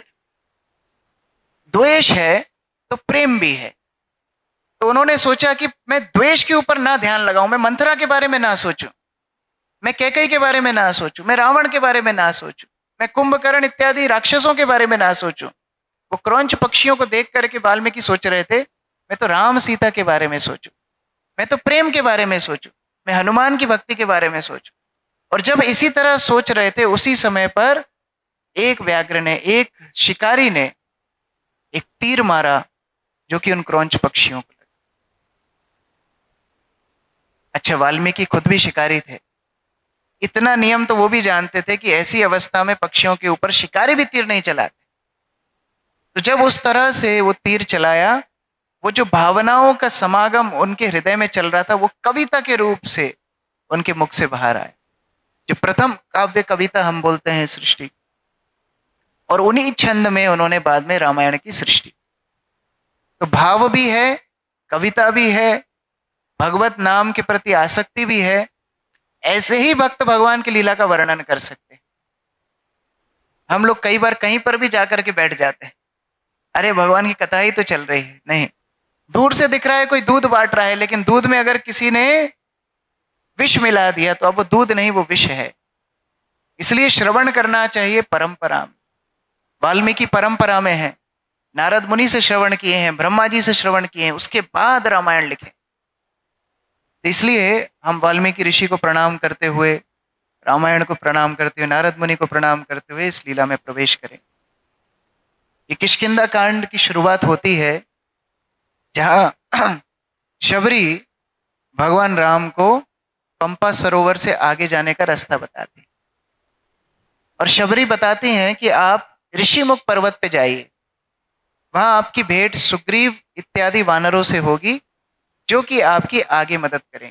द्वेष है तो प्रेम भी है। तो उन्होंने सोचा कि मैं द्वेष के ऊपर ना ध्यान लगाऊं, मैं मंथरा के बारे में ना सोचूं, मैं कैकई के बारे में ना सोचूं, मैं रावण के बारे में ना सोचूं, मैं कुंभकर्ण इत्यादि राक्षसों के बारे में ना सोचूं। वो क्रौंच पक्षियों को देख करके वाल्मीकि सोच रहे थे, मैं तो राम सीता के बारे में सोचूं, मैं तो प्रेम के बारे में सोचूं, मैं हनुमान की भक्ति के बारे में सोचूं। और जब इसी तरह सोच रहे थे उसी समय पर एक व्याघ्र ने, एक शिकारी ने एक तीर मारा जो कि उन क्रौंच पक्षियों को लगा। अच्छा, वाल्मीकि खुद भी शिकारी थे, इतना नियम तो वो भी जानते थे कि ऐसी अवस्था में पक्षियों के ऊपर शिकारी भी तीर नहीं चलाते। तो जब उस तरह से वो तीर चलाया, वो जो भावनाओं का समागम उनके हृदय में चल रहा था वो कविता के रूप से उनके मुख से बाहर आया, जो प्रथम काव्य कविता हम बोलते हैं सृष्टि। और उन्हीं छंद में उन्होंने बाद में रामायण की सृष्टि। तो भाव भी है, कविता भी है, भगवत नाम के प्रति आसक्ति भी है। ऐसे ही भक्त भगवान की लीला का वर्णन कर सकते हैं। हम लोग कई बार कहीं पर भी जाकर के बैठ जाते हैं, अरे भगवान की कथा ही तो चल रही है, नहीं, दूर से दिख रहा है कोई दूध बांट रहा है, लेकिन दूध में अगर किसी ने विष मिला दिया तो अब वो दूध नहीं, वो विष है। इसलिए श्रवण करना चाहिए परंपरा में। वाल्मीकि परंपरा में है, नारद मुनि से श्रवण किए हैं, ब्रह्मा जी से श्रवण किए हैं, उसके बाद रामायण लिखे। तो इसलिए हम वाल्मीकि ऋषि को प्रणाम करते हुए, रामायण को प्रणाम करते हुए, नारद मुनि को प्रणाम करते हुए इस लीला में प्रवेश करें। ये किष्किंधा कांड की शुरुआत होती है जहां शबरी भगवान राम को पंपा सरोवर से आगे जाने का रास्ता बताती है। और शबरी बताती हैं कि आप ऋषिमुख पर्वत पे जाइए, वहां आपकी भेंट सुग्रीव इत्यादि वानरों से होगी जो कि आपकी आगे मदद करें।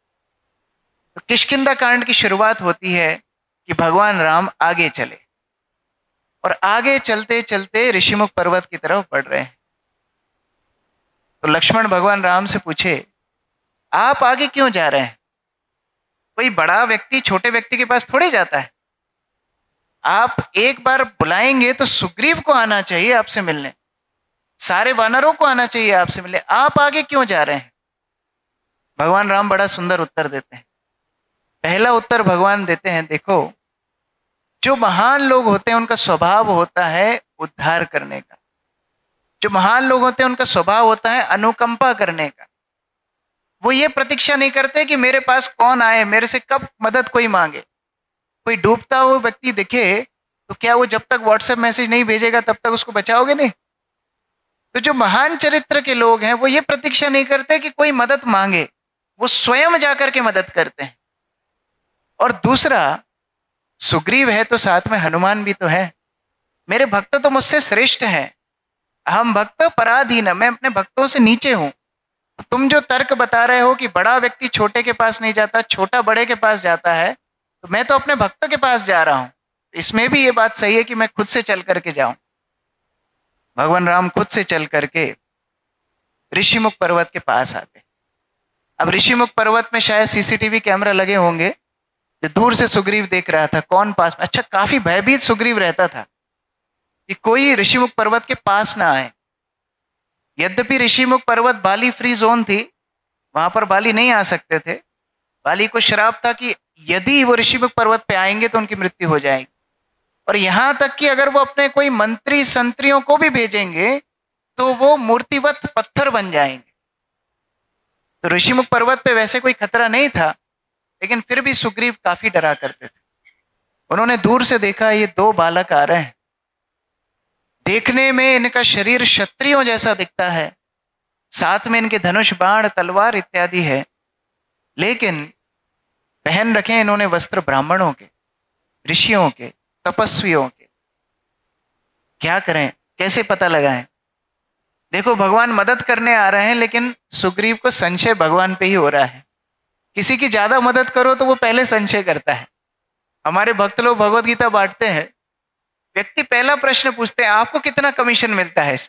तो किष्किंधा कांड की शुरुआत होती है कि भगवान राम आगे चले, और आगे चलते चलते ऋषिमुख पर्वत की तरफ बढ़ रहे हैं। तो लक्ष्मण भगवान राम से पूछे, आप आगे क्यों जा रहे हैं? कोई बड़ा व्यक्ति छोटे व्यक्ति के पास थोड़े जाता है। आप एक बार बुलाएंगे तो सुग्रीव को आना चाहिए आपसे मिलने, सारे वानरों को आना चाहिए आपसे मिलने, आप आगे क्यों जा रहे हैं? भगवान राम बड़ा सुंदर उत्तर देते हैं। पहला उत्तर भगवान देते हैं, देखो, जो महान लोग होते हैं उनका स्वभाव होता है उद्धार करने का, जो महान लोग होते हैं उनका स्वभाव होता है अनुकंपा करने का। वो ये प्रतीक्षा नहीं करते कि मेरे पास कौन आए, मेरे से कब मदद कोई मांगे। कोई डूबता हुआ व्यक्ति दिखे तो क्या वो जब तक व्हाट्सएप मैसेज नहीं भेजेगा तब तक उसको बचाओगे नहीं? तो जो महान चरित्र के लोग हैं वो ये प्रतीक्षा नहीं करते कि कोई मदद मांगे, वो स्वयं जाकर के मदद करते हैं। और दूसरा, सुग्रीव है तो साथ में हनुमान भी तो है। मेरे भक्त तो मुझसे श्रेष्ठ हैं, हम भक्त पराधीन, मैं अपने भक्तों से नीचे हूं। तो तुम जो तर्क बता रहे हो कि बड़ा व्यक्ति छोटे के पास नहीं जाता, छोटा बड़े के पास जाता है, तो मैं तो अपने भक्तों के पास जा रहा हूं। इसमें भी ये बात सही है कि मैं खुद से चल करके जाऊं। भगवान राम खुद से चल करके ऋषिमुख पर्वत के पास आते। अब ऋषिमुख पर्वत में शायद सीसीटीवी कैमरा लगे होंगे, जो दूर से सुग्रीव देख रहा था कौन पास में। अच्छा, काफी भयभीत सुग्रीव रहता था कि कोई ऋषिमुख पर्वत के पास ना आए। यद्यपि ऋषिमुख पर्वत बाली फ्री जोन थी, वहां पर बाली नहीं आ सकते थे। बाली को श्राप था कि यदि वो ऋषिमुख पर्वत पे आएंगे तो उनकी मृत्यु हो जाएगी, और यहां तक कि अगर वो अपने कोई मंत्री संतरियों को भी भेजेंगे तो वो मूर्तिवत पत्थर बन जाएंगे। तो ऋषिमुख पर्वत पे वैसे कोई खतरा नहीं था, लेकिन फिर भी सुग्रीव काफी डरा करते थे। उन्होंने दूर से देखा ये दो बालक आ रहे हैं, देखने में इनका शरीर क्षत्रियों जैसा दिखता है, साथ में इनके धनुष बाण तलवार इत्यादि है, लेकिन पहन रखे इन्होंने वस्त्र ब्राह्मणों के, ऋषियों के, तपस्वियों के। क्या करें, कैसे पता लगाएं? देखो, भगवान मदद करने आ रहे हैं, लेकिन सुग्रीव को संशय भगवान पे ही हो रहा है। किसी की ज्यादा मदद करो तो वो पहले संशय करता है। हमारे भक्त लोग भगवत गीता बांटते हैं, व्यक्ति पहला प्रश्न पूछते हैं आपको कितना कमीशन मिलता है?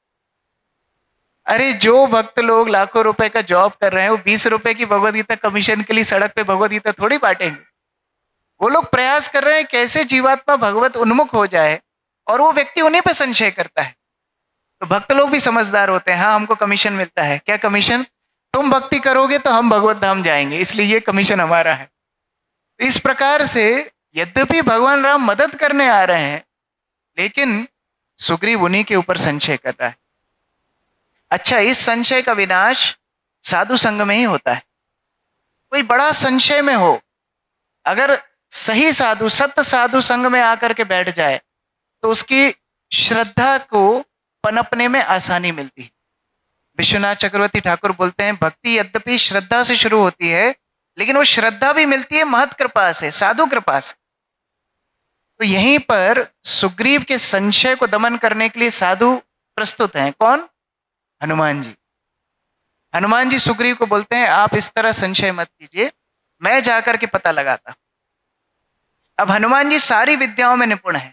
अरे जो भक्त लोग लाखों रुपए का जॉब कर रहे हैं, वो 20 रुपए की भगवत गीता कमीशन के लिए सड़क पे भगवत गीता थोड़ी बांटेंगे। वो लोग प्रयास कर रहे हैं कैसे जीवात्मा भगवत उन्मुख हो जाए, और वो व्यक्ति उन्हीं पर संशय करता है। तो भक्त लोग भी समझदार होते हैं, हाँ हमको कमीशन मिलता है। क्या कमीशन? तुम भक्ति करोगे तो हम भगवत धाम जाएंगे, इसलिए ये कमीशन हमारा है। इस प्रकार से यद्यपि भगवान राम मदद करने आ रहे हैं, लेकिन सुग्रीव उन्हीं के ऊपर संशय कर रहा है। अच्छा, इस संशय का विनाश साधु संग में ही होता है। कोई बड़ा संशय में हो, अगर सही साधु, सत्य साधु संग में आकर के बैठ जाए तो उसकी श्रद्धा को पनपने में आसानी मिलती है। विश्वनाथ चक्रवर्ती ठाकुर बोलते हैं, भक्ति यद्यपि श्रद्धा से शुरू होती है, लेकिन वो श्रद्धा भी मिलती है महत कृपा से, साधु कृपा से। तो यहीं पर सुग्रीव के संशय को दमन करने के लिए साधु प्रस्तुत हैं। कौन? हनुमान जी। हनुमान जी सुग्रीव को बोलते हैं आप इस तरह संशय मत कीजिए, मैं जाकर के पता लगाता। अब हनुमान जी सारी विद्याओं में निपुण है,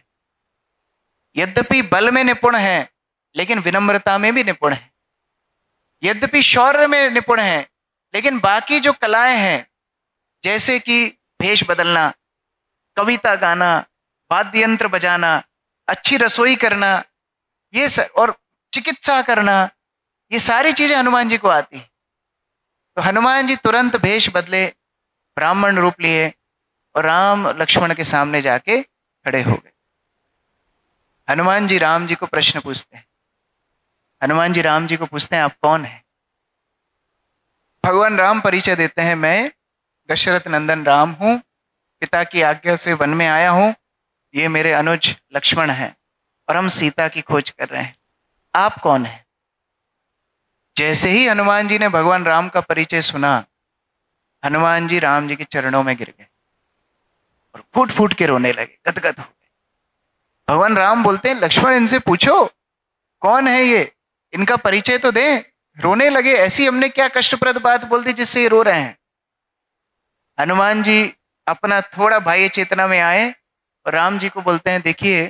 यद्यपि बल में निपुण है, लेकिन विनम्रता में भी निपुण है। यद्यपि शौर्य में निपुण है, लेकिन बाकी जो कलाएं हैं, जैसे कि भेष बदलना, कविता गाना, वाद्य यंत्र बजाना, अच्छी रसोई करना, ये और चिकित्सा करना, ये सारी चीजें हनुमान जी को आती हैं। तो हनुमान जी तुरंत भेष बदले, ब्राह्मण रूप लिए, और राम लक्ष्मण के सामने जाके खड़े हो गए। हनुमान जी राम जी को प्रश्न पूछते हैं। हनुमान जी राम जी को पूछते हैं आप कौन हैं? भगवान राम परिचय देते हैं, मैं दशरथ नंदन राम हूं, पिता की आज्ञा से वन में आया हूं, ये मेरे अनुज लक्ष्मण हैं और हम सीता की खोज कर रहे हैं। आप कौन हैं? जैसे ही हनुमान जी ने भगवान राम का परिचय सुना, हनुमान जी राम जी के चरणों में गिर गए और फूट फूट के रोने लगे, गदगद हो गए। भगवान राम बोलते हैं लक्ष्मण इनसे पूछो कौन है ये, इनका परिचय तो दें। रोने लगे, ऐसी हमने क्या कष्टप्रद बात बोल दी जिससे ये रो रहे हैं। हनुमान जी अपना थोड़ा बाह्य चेतना में आए और राम जी को बोलते हैं देखिए,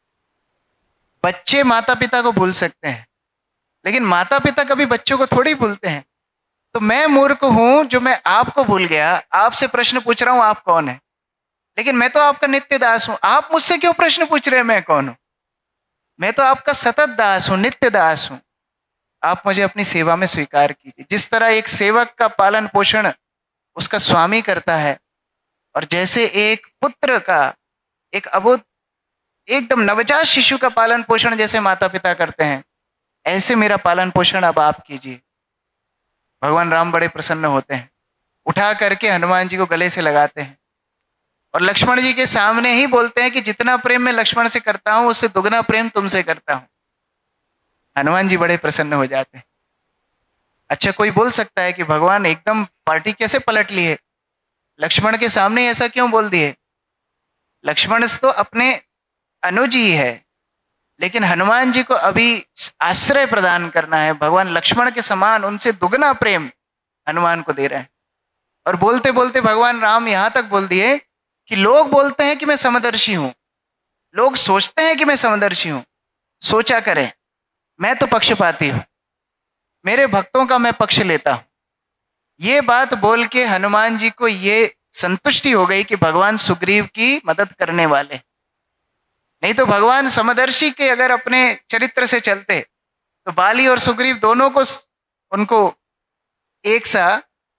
बच्चे माता पिता को भूल सकते हैं, लेकिन माता पिता कभी बच्चों को थोड़ी भूलते हैं। तो मैं मूर्ख हूं जो मैं आपको भूल गया, आपसे प्रश्न पूछ रहा हूं आप कौन है, लेकिन मैं तो आपका नित्य दास हूं। आप मुझसे क्यों प्रश्न पूछ रहे हैं मैं कौन हूं? मैं तो आपका सतत दास हूं, नित्य दास हूं। आप मुझे अपनी सेवा में स्वीकार कीजिए। जिस तरह एक सेवक का पालन पोषण उसका स्वामी करता है, और जैसे एक पुत्र का, एक अबोध एकदम नवजात शिशु का पालन पोषण जैसे माता पिता करते हैं, ऐसे मेरा पालन पोषण अब आप कीजिए। भगवान राम बड़े प्रसन्न होते हैं, उठा करके हनुमान जी को गले से लगाते हैं और लक्ष्मण जी के सामने ही बोलते हैं कि जितना प्रेम मैं लक्ष्मण से करता हूं उससे दुगना प्रेम तुमसे करता हूं। हनुमान जी बड़े प्रसन्न हो जाते हैं। अच्छा, कोई बोल सकता है कि भगवान एकदम पार्टी कैसे पलट ली है, लक्ष्मण के सामने ऐसा क्यों बोल दिए? लक्ष्मण तो अपने अनुज ही है, लेकिन हनुमान जी को अभी आश्रय प्रदान करना है। भगवान लक्ष्मण के समान उनसे दुगना प्रेम हनुमान को दे रहे हैं। और बोलते बोलते भगवान राम यहां तक बोल दिए कि लोग बोलते हैं कि मैं समदर्शी हूं, लोग सोचते हैं कि मैं समदर्शी हूं, सोचा करें, मैं तो पक्षपाती हूं, मेरे भक्तों का मैं पक्ष लेता हूं। ये बात बोल के हनुमान जी को ये संतुष्टि हो गई कि भगवान सुग्रीव की मदद करने वाले। नहीं तो भगवान समदर्शी के अगर अपने चरित्र से चलते तो बाली और सुग्रीव दोनों को उनको एक सा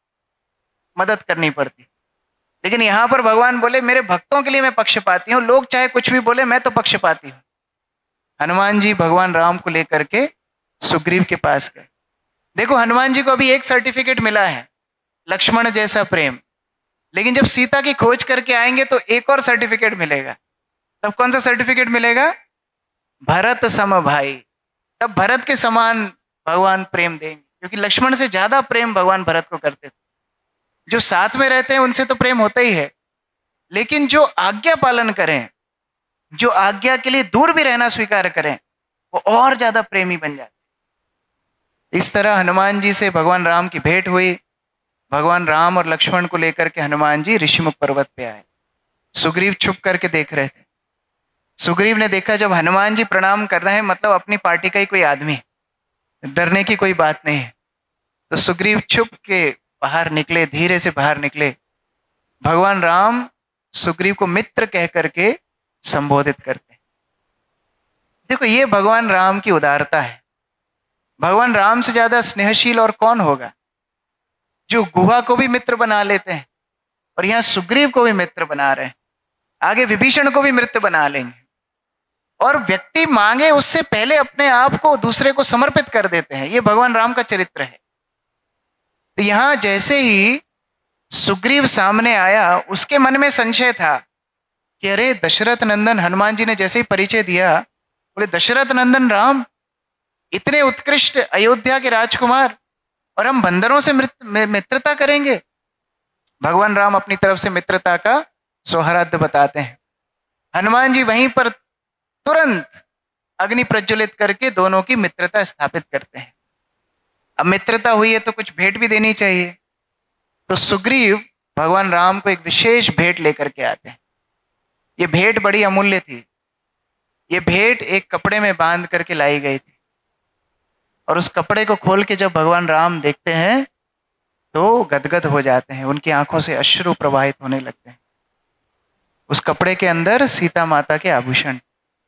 मदद करनी पड़ती। लेकिन यहां पर भगवान बोले मेरे भक्तों के लिए मैं पक्षपाती हूं, लोग चाहे कुछ भी बोले मैं तो पक्षपाती हूं। हनुमान जी भगवान राम को लेकर के सुग्रीव के पास गए। देखो हनुमान जी को अभी एक सर्टिफिकेट मिला है, लक्ष्मण जैसा प्रेम, लेकिन जब सीता की खोज करके आएंगे तो एक और सर्टिफिकेट मिलेगा। तब कौन सा सर्टिफिकेट मिलेगा? भरत सम भाई। तब भरत के समान भगवान प्रेम देंगे, क्योंकि लक्ष्मण से ज्यादा प्रेम भगवान भरत को करते थे। जो साथ में रहते हैं उनसे तो प्रेम होता ही है, लेकिन जो आज्ञा पालन करें, जो आज्ञा के लिए दूर भी रहना स्वीकार करें, वो और ज्यादा प्रेमी बन जाते। इस तरह हनुमान जी से भगवान राम की भेंट हुई। भगवान राम और लक्ष्मण को लेकर के हनुमान जी ऋषिमुख पर्वत पे आए। सुग्रीव छुप करके देख रहे थे। सुग्रीव ने देखा जब हनुमान जी प्रणाम कर रहे हैं, मतलब अपनी पार्टी का ही कोई आदमी है, डरने की कोई बात नहीं है। तो सुग्रीव छुप के बाहर निकले, धीरे से बाहर निकले। भगवान राम सुग्रीव को मित्र कह करके संबोधित करते। देखो ये भगवान राम की उदारता है। भगवान राम से ज्यादा स्नेहशील और कौन होगा, जो गुहा को भी मित्र बना लेते हैं, और यहां सुग्रीव को भी मित्र बना रहे हैं, आगे विभीषण को भी मित्र बना लेंगे। और व्यक्ति मांगे उससे पहले अपने आप को दूसरे को समर्पित कर देते हैं। ये भगवान राम का चरित्र है। तो यहां जैसे ही सुग्रीव सामने आया, उसके मन में संशय था कि अरे दशरथ नंदन, हनुमान जी ने जैसे ही परिचय दिया, बोले दशरथ नंदन राम, इतने उत्कृष्ट अयोध्या के राजकुमार, और हम बंदरों से मित्रता करेंगे। भगवान राम अपनी तरफ से मित्रता का सौहार्द बताते हैं। हनुमान जी वहीं पर तुरंत अग्नि प्रज्वलित करके दोनों की मित्रता स्थापित करते हैं। अब मित्रता हुई है तो कुछ भेंट भी देनी चाहिए। तो सुग्रीव भगवान राम को एक विशेष भेंट लेकर के आते हैं। ये भेंट बड़ी अमूल्य थी। ये भेंट एक कपड़े में बांध करके लाई गई थी, और उस कपड़े को खोल के जब भगवान राम देखते हैं तो गदगद हो जाते हैं, उनकी आंखों से अश्रु प्रवाहित होने लगते हैं। उस कपड़े के अंदर सीता माता के आभूषण।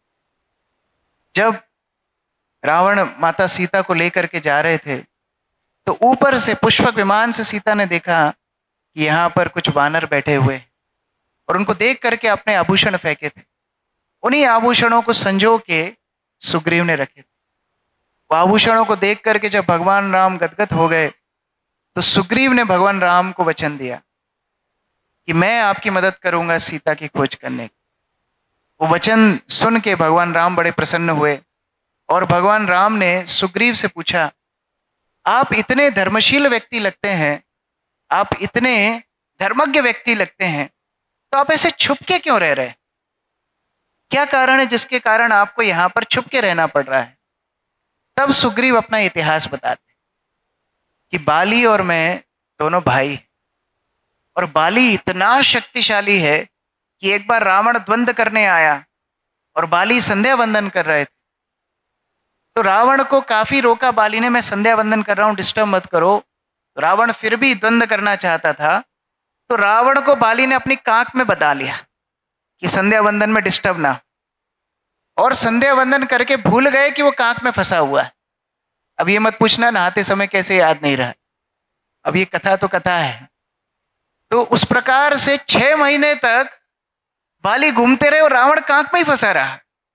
जब रावण माता सीता को लेकर के जा रहे थे तो ऊपर से पुष्पक विमान से सीता ने देखा कि यहाँ पर कुछ वानर बैठे हुए, और उनको देख करके अपने आभूषण फेंके थे। उन्हीं आभूषणों को संजो के सुग्रीव ने रखे थे। वो आभूषणों को देख करके जब भगवान राम गदगद हो गए तो सुग्रीव ने भगवान राम को वचन दिया कि मैं आपकी मदद करूंगा सीता की खोज करने की। वो वचन सुन के भगवान राम बड़े प्रसन्न हुए, और भगवान राम ने सुग्रीव से पूछा, आप इतने धर्मशील व्यक्ति लगते हैं, आप इतने धर्मज्ञ व्यक्ति लगते हैं, तो आप ऐसे छुप के क्यों रह रहे हैं? क्या कारण है जिसके कारण आपको यहां पर छुप के रहना पड़ रहा है? तब सुग्रीव अपना इतिहास बताते कि बाली और मैं दोनों भाई, और बाली इतना शक्तिशाली है कि एक बार रावण द्वंद्व करने आया और बाली संध्या वंदन कर रहे थे। तो रावण को काफी रोका बाली ने, मैं संध्या वंदन कर रहा हूं, डिस्टर्ब मत करो। तो रावण फिर भी द्वंद्व करना चाहता था, तो रावण को बाली ने अपनी कांख में बता लिया कि संध्या वंदन में डिस्टर्ब ना, और संध्या वंदन करके भूल गए कि वो कांख में फंसा हुआ है। अब ये मत पूछना नहाते समय कैसे याद नहीं रहा, अब ये कथा तो कथा है। तो उस प्रकार से 6 महीने तक बाली घूमते रहे और रावण कांख में ही फंसा रहा।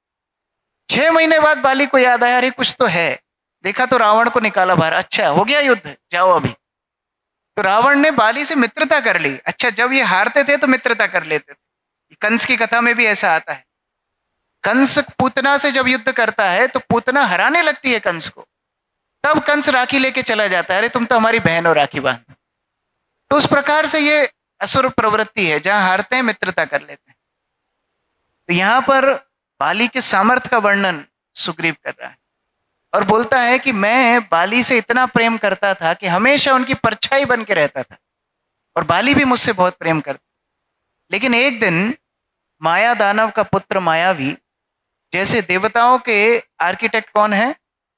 6 महीने बाद बाली को याद आया, अरे कुछ तो है। देखा तो रावण को निकाला बाहर। अच्छा हो गया युद्ध, जाओ अभी। तो रावण ने बाली से मित्रता कर ली। अच्छा, जब ये हारते थे तो मित्रता कर लेते थे। कंस की कथा में भी ऐसा आता है। कंस पूतना से जब युद्ध करता है तो पूतना हराने लगती है कंस को, तब कंस राखी लेके चला जाता है, अरे तुम तो हमारी बहन हो, राखी बांध। तो उस प्रकार से ये असुर प्रवृत्ति है, जहां हारते हैं मित्रता कर लेते हैं। तो यहां पर बाली के सामर्थ्य का वर्णन सुग्रीव कर रहा है और बोलता है कि मैं बाली से इतना प्रेम करता था कि हमेशा उनकी परछाई बन के रहता था और बाली भी मुझसे बहुत प्रेम करता। लेकिन एक दिन माया दानव का पुत्र मायावी, जैसे देवताओं के आर्किटेक्ट कौन है?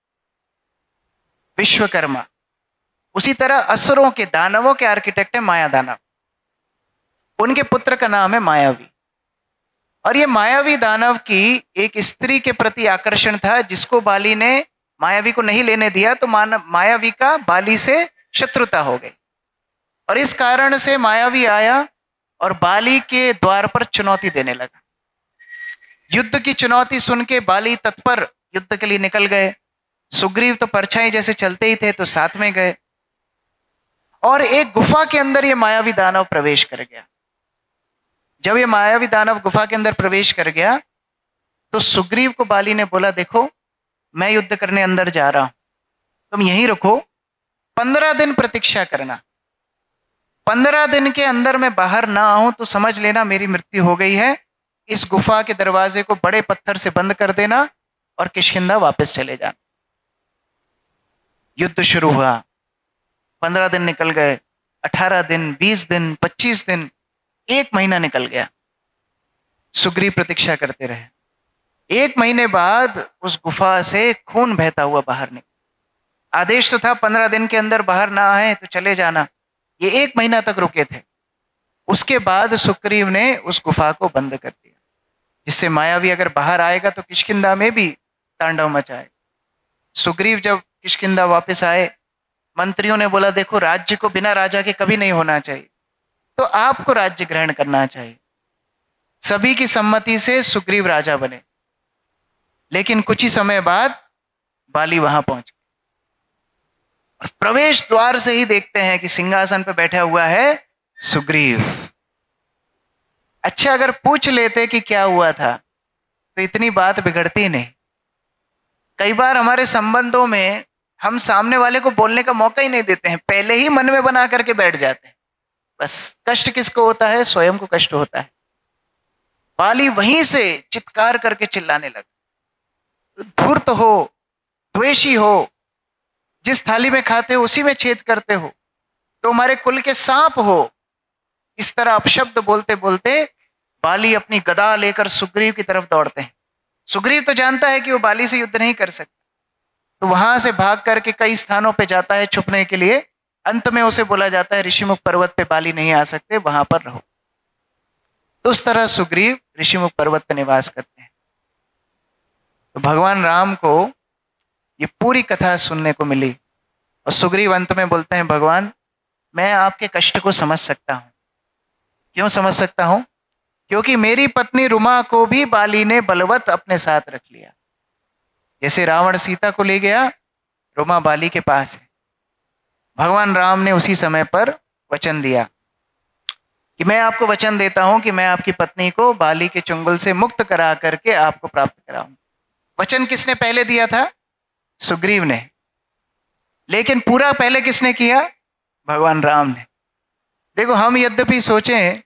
विश्वकर्मा, उसी तरह असुरों के, दानवों के आर्किटेक्ट है माया दानव। उनके पुत्र का नाम है मायावी। और ये मायावी दानव की एक स्त्री के प्रति आकर्षण था जिसको बाली ने मायावी को नहीं लेने दिया, तो मायावी का बाली से शत्रुता हो गई। और इस कारण से मायावी आया और बाली के द्वार पर चुनौती देने लगा। युद्ध की चुनौती सुन के बाली तत्पर युद्ध के लिए निकल गए। सुग्रीव तो परछाई जैसे चलते ही थे तो साथ में गए और एक गुफा के अंदर ये मायावी दानव प्रवेश कर गया। जब ये मायावी दानव गुफा के अंदर प्रवेश कर गया तो सुग्रीव को बाली ने बोला, देखो मैं युद्ध करने अंदर जा रहा हूं, तुम यहीं रुको, 15 दिन प्रतीक्षा करना। 15 दिन के अंदर मैं बाहर ना आऊं तो समझ लेना मेरी मृत्यु हो गई है। इस गुफा के दरवाजे को बड़े पत्थर से बंद कर देना और किष्किंधा वापस चले जाना। युद्ध शुरू हुआ। 15 दिन निकल गए, 18 दिन, 20 दिन, 25 दिन, 1 महीना निकल गया। सुग्रीव प्रतीक्षा करते रहे। 1 महीने बाद उस गुफा से खून बहता हुआ बाहर निकला। आदेश तो था 15 दिन के अंदर बाहर ना आए तो चले जाना। ये 1 महीना तक रुके थे। उसके बाद सुग्रीव ने उस गुफा को बंद कर दिया, जिससे मायावी अगर बाहर आएगा तो किष्किंधा में भी तांडव मचाए। सुग्रीव जब किष्किंधा वापस आए, मंत्रियों ने बोला, देखो राज्य को बिना राजा के कभी नहीं होना चाहिए, तो आपको राज्य ग्रहण करना चाहिए। सभी की सम्मति से सुग्रीव राजा बने। लेकिन कुछ ही समय बाद बाली वहां पहुंच गए और प्रवेश द्वार से ही देखते हैं कि सिंहासन पर बैठा हुआ है सुग्रीव। अच्छा, अगर पूछ लेते कि क्या हुआ था तो इतनी बात बिगड़ती नहीं। कई बार हमारे संबंधों में हम सामने वाले को बोलने का मौका ही नहीं देते हैं, पहले ही मन में बना करके बैठ जाते हैं। बस कष्ट किसको होता है? स्वयं को कष्ट होता है। बाली वहीं से चित्कार करके चिल्लाने लगा, धूर्त हो, द्वेषी हो, जिस थाली में खाते हो उसी में छेद करते हो, तो हमारे कुल के सांप हो। इस तरह अपशब्द बोलते बोलते बाली अपनी गदा लेकर सुग्रीव की तरफ दौड़ते हैं। सुग्रीव तो जानता है कि वो बाली से युद्ध नहीं कर सकता, तो वहां से भाग करके कई स्थानों पे जाता है छुपने के लिए। अंत में उसे बोला जाता है ऋषिमुख पर्वत पे बाली नहीं आ सकते, वहां पर रहो। तो उस तरह सुग्रीव ऋषिमुख पर्वत पर निवास करते हैं। तो भगवान राम को ये पूरी कथा सुनने को मिली और सुग्रीव अंत में बोलते हैं, भगवान मैं आपके कष्ट को समझ सकता हूं। क्यों समझ सकता हूं? क्योंकि मेरी पत्नी रुमा को भी बाली ने बलवत अपने साथ रख लिया। जैसे रावण सीता को ले गया, रुमा बाली के पास है। भगवान राम ने उसी समय पर वचन दिया कि मैं आपको वचन देता हूं कि मैं आपकी पत्नी को बाली के चुंगल से मुक्त करा करके आपको प्राप्त कराऊं। वचन किसने पहले दिया था? सुग्रीव ने। लेकिन पूरा पहले किसने किया? भगवान राम ने। देखो, हम यद्यपि सोचें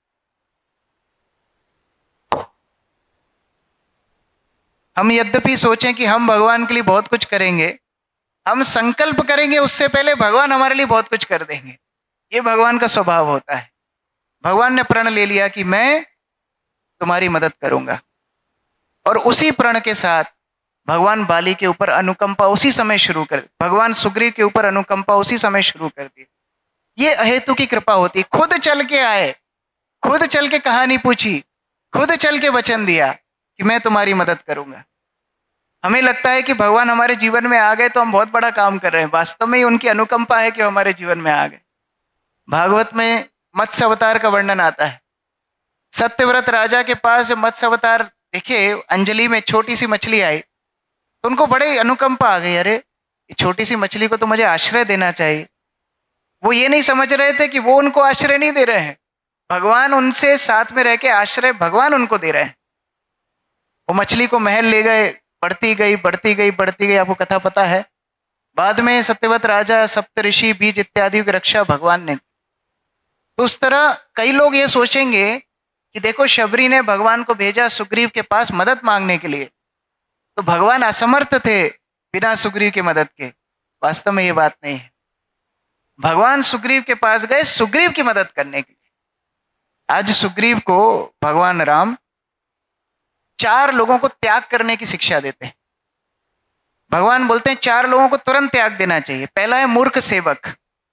कि हम भगवान के लिए बहुत कुछ करेंगे, हम संकल्प करेंगे उससे पहले भगवान हमारे लिए बहुत कुछ कर देंगे। ये भगवान का स्वभाव होता है। भगवान ने प्रण ले लिया कि मैं तुम्हारी मदद करूंगा, और उसी प्रण के साथ भगवान बाली के ऊपर अनुकंपा उसी समय शुरू कर, भगवान सुग्रीव के ऊपर अनुकंपा उसी समय शुरू कर दी। ये अहेतु की कृपा होती। खुद चल के आए, खुद चल के कहानी पूछी, खुद चल के वचन दिया कि मैं तुम्हारी मदद करूंगा। हमें लगता है कि भगवान हमारे जीवन में आ गए तो हम बहुत बड़ा काम कर रहे हैं। वास्तव में उनकी अनुकंपा है कि हमारे जीवन में आ गए। भागवत में मत्स्य अवतार का वर्णन आता है। सत्यव्रत राजा के पास जब मत्स्य अवतार देखे, अंजलि में छोटी सी मछली आई तो उनको बड़े अनुकंपा आ गई। अरे छोटी सी मछली को तो मुझे आश्रय देना चाहिए। वो ये नहीं समझ रहे थे कि वो उनको आश्रय नहीं दे रहे हैं, भगवान उनसे साथ में रह के आश्रय भगवान उनको दे रहे हैं। वो मछली को महल ले गए, बढ़ती गई बढ़ती गई बढ़ती गई। आपको कथा पता है। बाद में सत्यव्रत राजा, सप्तऋषि, बीज इत्यादि की रक्षा भगवान ने। तो उस तरह कई लोग ये सोचेंगे कि देखो, शबरी ने भगवान को भेजा सुग्रीव के पास मदद मांगने के लिए, तो भगवान असमर्थ थे बिना सुग्रीव की मदद के। वास्तव में ये बात नहीं है। भगवान सुग्रीव के पास गए सुग्रीव की मदद करने के लिए। आज सुग्रीव को भगवान राम 4 लोगों को त्याग करने की शिक्षा देते हैं। भगवान बोलते हैं 4 लोगों को तुरंत त्याग देना चाहिए। पहला है मूर्ख सेवक।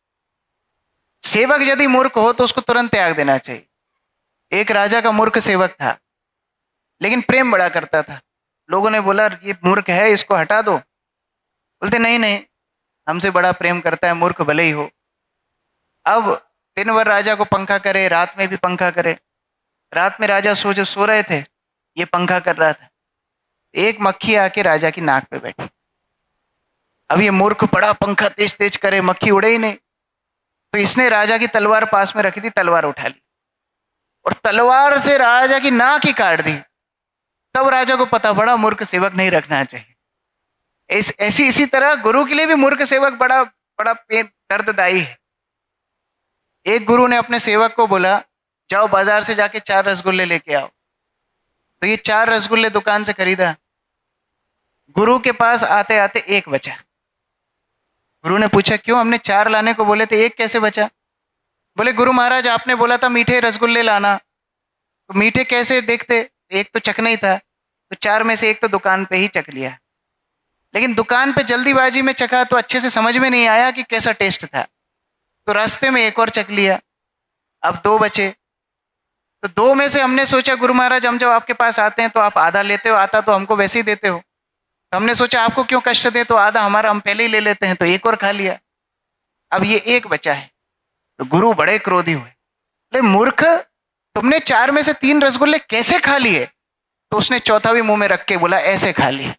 सेवक यदि मूर्ख हो तो उसको तुरंत त्याग देना चाहिए। एक राजा का मूर्ख सेवक था, लेकिन प्रेम बड़ा करता था। लोगों ने बोला ये मूर्ख है, इसको हटा दो। बोलते नहीं नहीं, हमसे बड़ा प्रेम करता है, मूर्ख भले ही हो। अब दिन भर राजा को पंखा करे, रात में भी पंखा करे। रात में राजा सो रहे थे, ये पंखा कर रहा था। एक मक्खी आके राजा की नाक पे बैठी। अब ये मूर्ख बड़ा पंखा तेज तेज करे, मक्खी उड़े ही नहीं। तो इसने राजा की तलवार पास में रखी थी, तलवार उठा ली और तलवार से राजा की नाक ही काट दी। तब राजा को पता पड़ा मूर्ख सेवक नहीं रखना चाहिए। इसी तरह गुरु के लिए भी मूर्ख सेवक बड़ा बड़ा दर्ददायी है। एक गुरु ने अपने सेवक को बोला जाओ बाजार से जाके 4 रसगुल्ले लेके आओ। तो ये 4 रसगुल्ले दुकान से खरीदा। गुरु के पास आते आते 1 बचा। गुरु ने पूछा क्यों, हमने 4 लाने को बोले थे, 1 कैसे बचा? बोले गुरु महाराज आपने बोला था मीठे रसगुल्ले लाना, तो मीठे कैसे देखते, 1 तो चखना ही था, तो 4 में से 1 तो दुकान पे ही चख लिया। लेकिन दुकान पे जल्दीबाजी में चखा तो अच्छे से समझ में नहीं आया कि कैसा टेस्ट था, तो रास्ते में 1 और चख लिया। अब 2 बचे। तो 2 में से हमने सोचा गुरु महाराज हम जब आपके पास आते हैं तो आप आधा लेते हो, आता तो हमको वैसे ही देते हो। तो हमने सोचा आपको क्यों कष्ट दे, तो आधा हमारा हम पहले ही ले लेते हैं, तो 1 और खा लिया। अब ये 1 बचा है। तो गुरु बड़े क्रोधी हुए, बोले मूर्ख तुमने 4 में से 3 रसगुल्ले कैसे खा लिए? तो उसने चौथा भी मुंह में रख के बोला ऐसे खा लिए।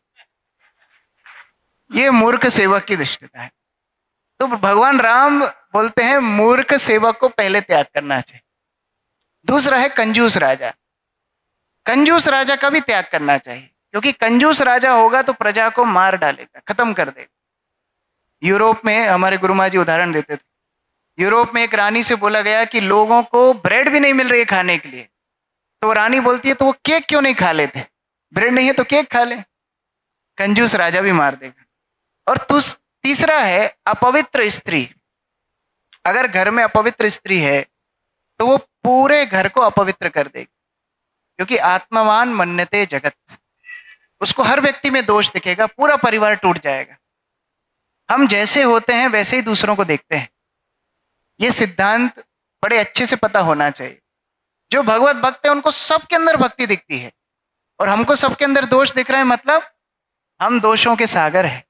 ये मूर्ख सेवक की दृष्टता है। तो भगवान राम बोलते हैं मूर्ख सेवक को पहले त्याग करना चाहिए। दूसरा है कंजूस राजा। कंजूस राजा का भी त्याग करना चाहिए, क्योंकि कंजूस राजा होगा तो प्रजा को मार डालेगा, खत्म कर देगा। यूरोप में हमारे गुरु महाराज जी उदाहरण देते थे। यूरोप में एक रानी से बोला गया कि लोगों को ब्रेड भी नहीं मिल रही है खाने के लिए, तो वो रानी बोलती है तो वो केक क्यों नहीं खा लेते? ब्रेड नहीं है तो केक खा ले। कंजूस राजा भी मार देगा। और तीसरा है अपवित्र स्त्री। अगर घर में अपवित्र स्त्री है तो वो पूरे घर को अपवित्र कर देगी, क्योंकि आत्मवान मन्यते जगत। उसको हर व्यक्ति में दोष दिखेगा, पूरा परिवार टूट जाएगा। हम जैसे होते हैं वैसे ही दूसरों को देखते हैं। ये सिद्धांत बड़े अच्छे से पता होना चाहिए। जो भगवत भक्त है उनको सबके अंदर भक्ति दिखती है, और हमको सबके अंदर दोष दिख रहा है, मतलब हम दोषों के सागर हैं।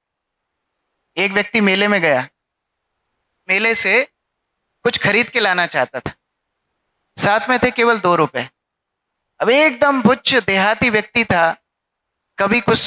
एक व्यक्ति मेले में गया, मेले से कुछ खरीद के लाना चाहता था, साथ में थे केवल 2 रुपए। अब एकदम भुच्च देहाती व्यक्ति था, कभी कुछ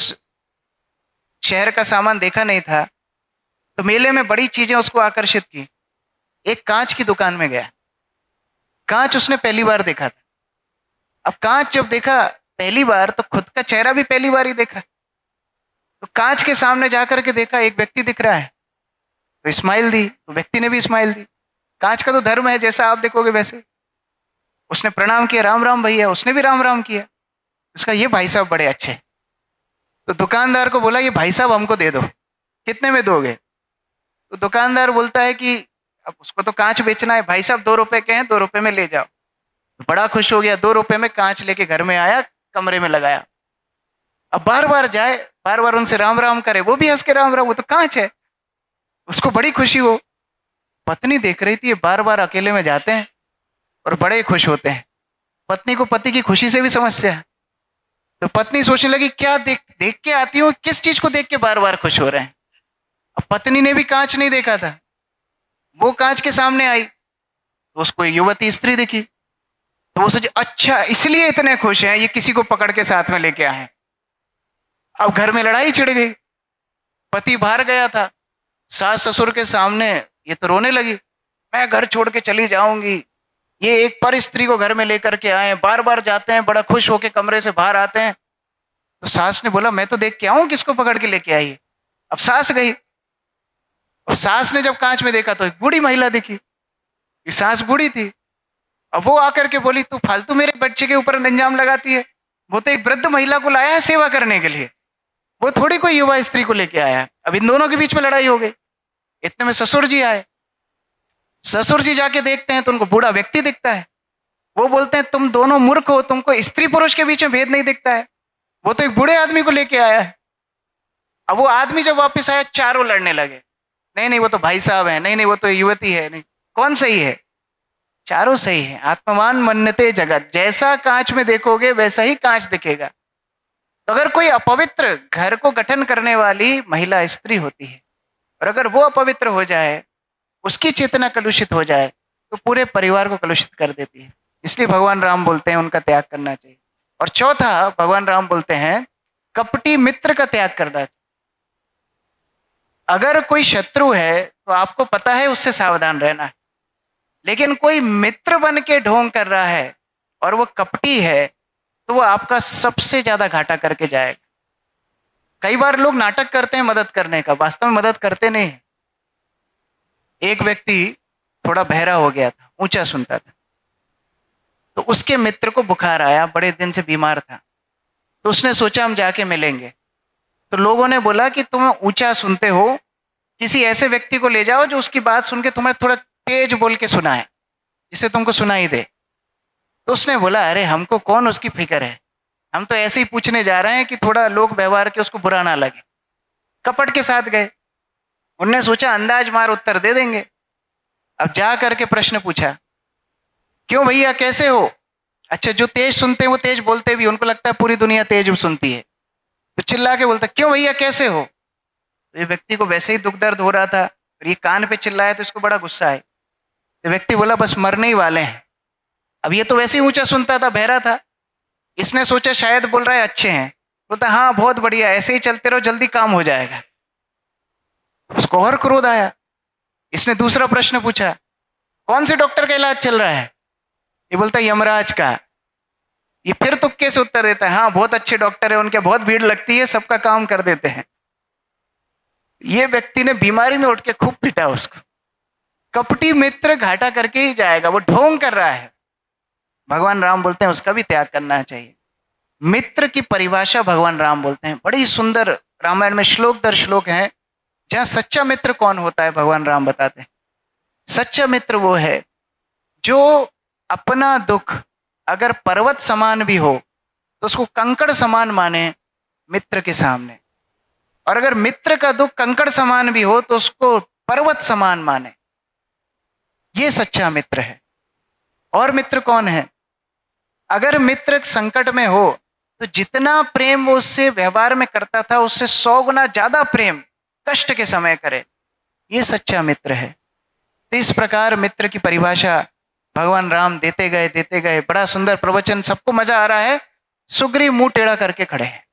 शहर का सामान देखा नहीं था, तो मेले में बड़ी चीजें उसको आकर्षित की। एक कांच की दुकान में गया। कांच उसने पहली बार देखा था। अब कांच जब देखा पहली बार तो खुद का चेहरा भी पहली बार ही देखा। तो कांच के सामने जाकर के देखा एक व्यक्ति दिख रहा है, तो स्माइल दी, तो व्यक्ति ने भी स्माइल दी। कांच का तो धर्म है, जैसा आप देखोगे वैसे। उसने प्रणाम किया, राम राम भैया, उसने भी राम राम किया। उसका ये भाई साहब बड़े अच्छे। तो दुकानदार को बोला ये भाई साहब हमको दे दो, कितने में दोगे? तो दुकानदार बोलता है कि अब उसको तो कांच बेचना है, भाई साहब 2 रुपए के हैं, 2 रुपए में ले जाओ। तो बड़ा खुश हो गया, 2 रुपए में कांच लेके घर में आया, कमरे में लगाया। अब बार बार जाए, बार बार उनसे राम राम करे, वो भी हंस के राम राम, वो तो कांच है। उसको बड़ी खुशी हो। पत्नी देख रही थी, बार बार अकेले में जाते हैं और बड़े खुश होते हैं। पत्नी को पति की खुशी से भी समस्या है, तो पत्नी सोचने लगी क्या देख के आती हूँ, किस चीज को देख के बार बार खुश हो रहे हैं। अब पत्नी ने भी कांच नहीं देखा था, वो कांच के सामने आई तो उसको युवती स्त्री दिखी, तो वो सोचे अच्छा इसलिए इतने खुश हैं, ये किसी को पकड़ के साथ में लेके आए। अब घर में लड़ाई छिड़ गई। पति बाहर गया था, सास ससुर के सामने ये तो रोने लगी, मैं घर छोड़ के चली जाऊंगी, ये एक पर स्त्री को घर में लेकर के आए, बार बार जाते हैं, बड़ा खुश होके कमरे से बाहर आते हैं। तो सास ने बोला मैं तो देख के आऊं किसको पकड़ के लेके आई है। अब सास गई, और सास ने जब कांच में देखा तो एक बूढ़ी महिला दिखी। ये सास बूढ़ी थी। अब वो आकर के बोली तू फालतू मेरे बच्चे के ऊपर इंजाम लगाती है, वो तो एक वृद्ध महिला को लाया है सेवा करने के लिए, वो थोड़ी कोई युवा स्त्री को लेके आया। अब इन दोनों के बीच में लड़ाई हो गई। इतने में ससुर जी आए। ससुर जी जाके देखते हैं तो उनको बूढ़ा व्यक्ति दिखता है। वो बोलते हैं तुम दोनों मूर्ख हो, तुमको स्त्री पुरुष के बीच में भेद नहीं दिखता है। वो तो एक बूढ़े आदमी को लेके आया है। अब वो आदमी जब वापस आया, चारों लड़ने लगे। नहीं नहीं वो तो भाई साहब है, नहीं नहीं वो तो युवती है, नहीं कौन सही है? चारों सही है। आत्मवान मन्यते जगत, जैसा कांच में देखोगे वैसा ही कांच दिखेगा। तो अगर कोई अपवित्र घर को गठन करने वाली महिला स्त्री होती है और अगर वो अपवित्र हो जाए, उसकी चेतना कलुषित हो जाए, तो पूरे परिवार को कलुषित कर देती है। इसलिए भगवान राम बोलते हैं उनका त्याग करना चाहिए। और चौथा, भगवान राम बोलते हैं कपटी मित्र का त्याग करना चाहिए। अगर कोई शत्रु है तो आपको पता है उससे सावधान रहना है, लेकिन कोई मित्र बन के ढोंग कर रहा है और वो कपटी है, तो वो आपका सबसे ज्यादा घाटा करके जाएगा। कई बार लोग नाटक करते हैं मदद करने का, वास्तव में मदद करते नहीं। एक व्यक्ति थोड़ा बहरा हो गया था, ऊंचा सुनता था, तो उसके मित्र को बुखार आया, बड़े दिन से बीमार था। तो उसने सोचा हम जाके मिलेंगे। तो लोगों ने बोला कि तुम ऊंचा सुनते हो, किसी ऐसे व्यक्ति को ले जाओ जो उसकी बात सुन के तुम्हें थोड़ा तेज बोल के सुनाए, जिससे तुमको सुनाई दे। तो उसने बोला अरे हमको कौन उसकी फिक्र है, हम तो ऐसे ही पूछने जा रहे हैं कि थोड़ा लोक व्यवहार के उसको बुरा ना लगे। कपट के साथ गए। उनने सोचा अंदाज मार उत्तर दे देंगे। अब जा करके प्रश्न पूछा, क्यों भैया कैसे हो? अच्छा, जो तेज सुनते हैं वो तेज बोलते भी, उनको लगता है पूरी दुनिया तेज सुनती है, तो चिल्ला के बोलता क्यों भैया कैसे हो? तो ये व्यक्ति को वैसे ही दुख दर्द हो रहा था और ये कान पे चिल्लाया तो इसको बड़ा गुस्सा आया। तो व्यक्ति बोला बस मरने ही वाले हैं। अब ये तो वैसे ही ऊंचा सुनता था, बहरा था। इसने सोचा शायद बोल रहा है अच्छे हैं। बोलता हाँ बहुत बढ़िया, ऐसे ही चलते रहो, जल्दी काम हो जाएगा। उसको और क्रोध आया। इसने दूसरा प्रश्न पूछा, कौन से डॉक्टर का इलाज चल रहा है? ये बोलता यमराज का। ये फिर तुक्के से उत्तर देता है, हाँ बहुत अच्छे डॉक्टर है, उनके बहुत भीड़ लगती है, सबका काम कर देते हैं। ये व्यक्ति ने बीमारी में उठ के खूब पीटा उसको। कपटी मित्र घाटा करके ही जाएगा, वो ढोंग कर रहा है। भगवान राम बोलते हैं उसका भी त्याग करना चाहिए। मित्र की परिभाषा भगवान राम बोलते हैं, बड़ी सुंदर रामायण में श्लोक दर श्लोक है जहां सच्चा मित्र कौन होता है भगवान राम बताते हैं। सच्चा मित्र वो है जो अपना दुख अगर पर्वत समान भी हो तो उसको कंकड़ समान माने मित्र के सामने, और अगर मित्र का दुख कंकड़ समान भी हो तो उसको पर्वत समान माने। ये सच्चा मित्र है। और मित्र कौन है? अगर मित्र संकट में हो तो जितना प्रेम वो उससे व्यवहार में करता था उससे 100 गुना ज्यादा प्रेम कष्ट के समय करे। ये सच्चा मित्र है। तो इस प्रकार मित्र की परिभाषा भगवान राम देते गए। बड़ा सुंदर प्रवचन, सबको मजा आ रहा है। सुग्रीव मुंह टेढ़ा करके खड़े हैं।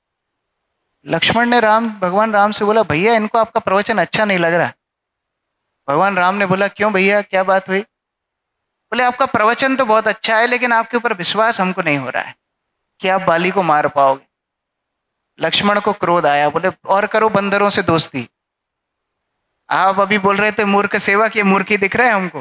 लक्ष्मण ने भगवान राम से बोला भैया इनको आपका प्रवचन अच्छा नहीं लग रहा। भगवान राम ने बोला क्यों भैया, क्या बात हुई? बोले आपका प्रवचन तो बहुत अच्छा है, लेकिन आपके ऊपर विश्वास हमको नहीं हो रहा है कि आप बाली को मार पाओगे। लक्ष्मण को क्रोध आया, बोले और करो बंदरों से दोस्ती। आप अभी बोल रहे थे मूर्ख सेवक, ये मूर्ख ही दिख रहा है हमको।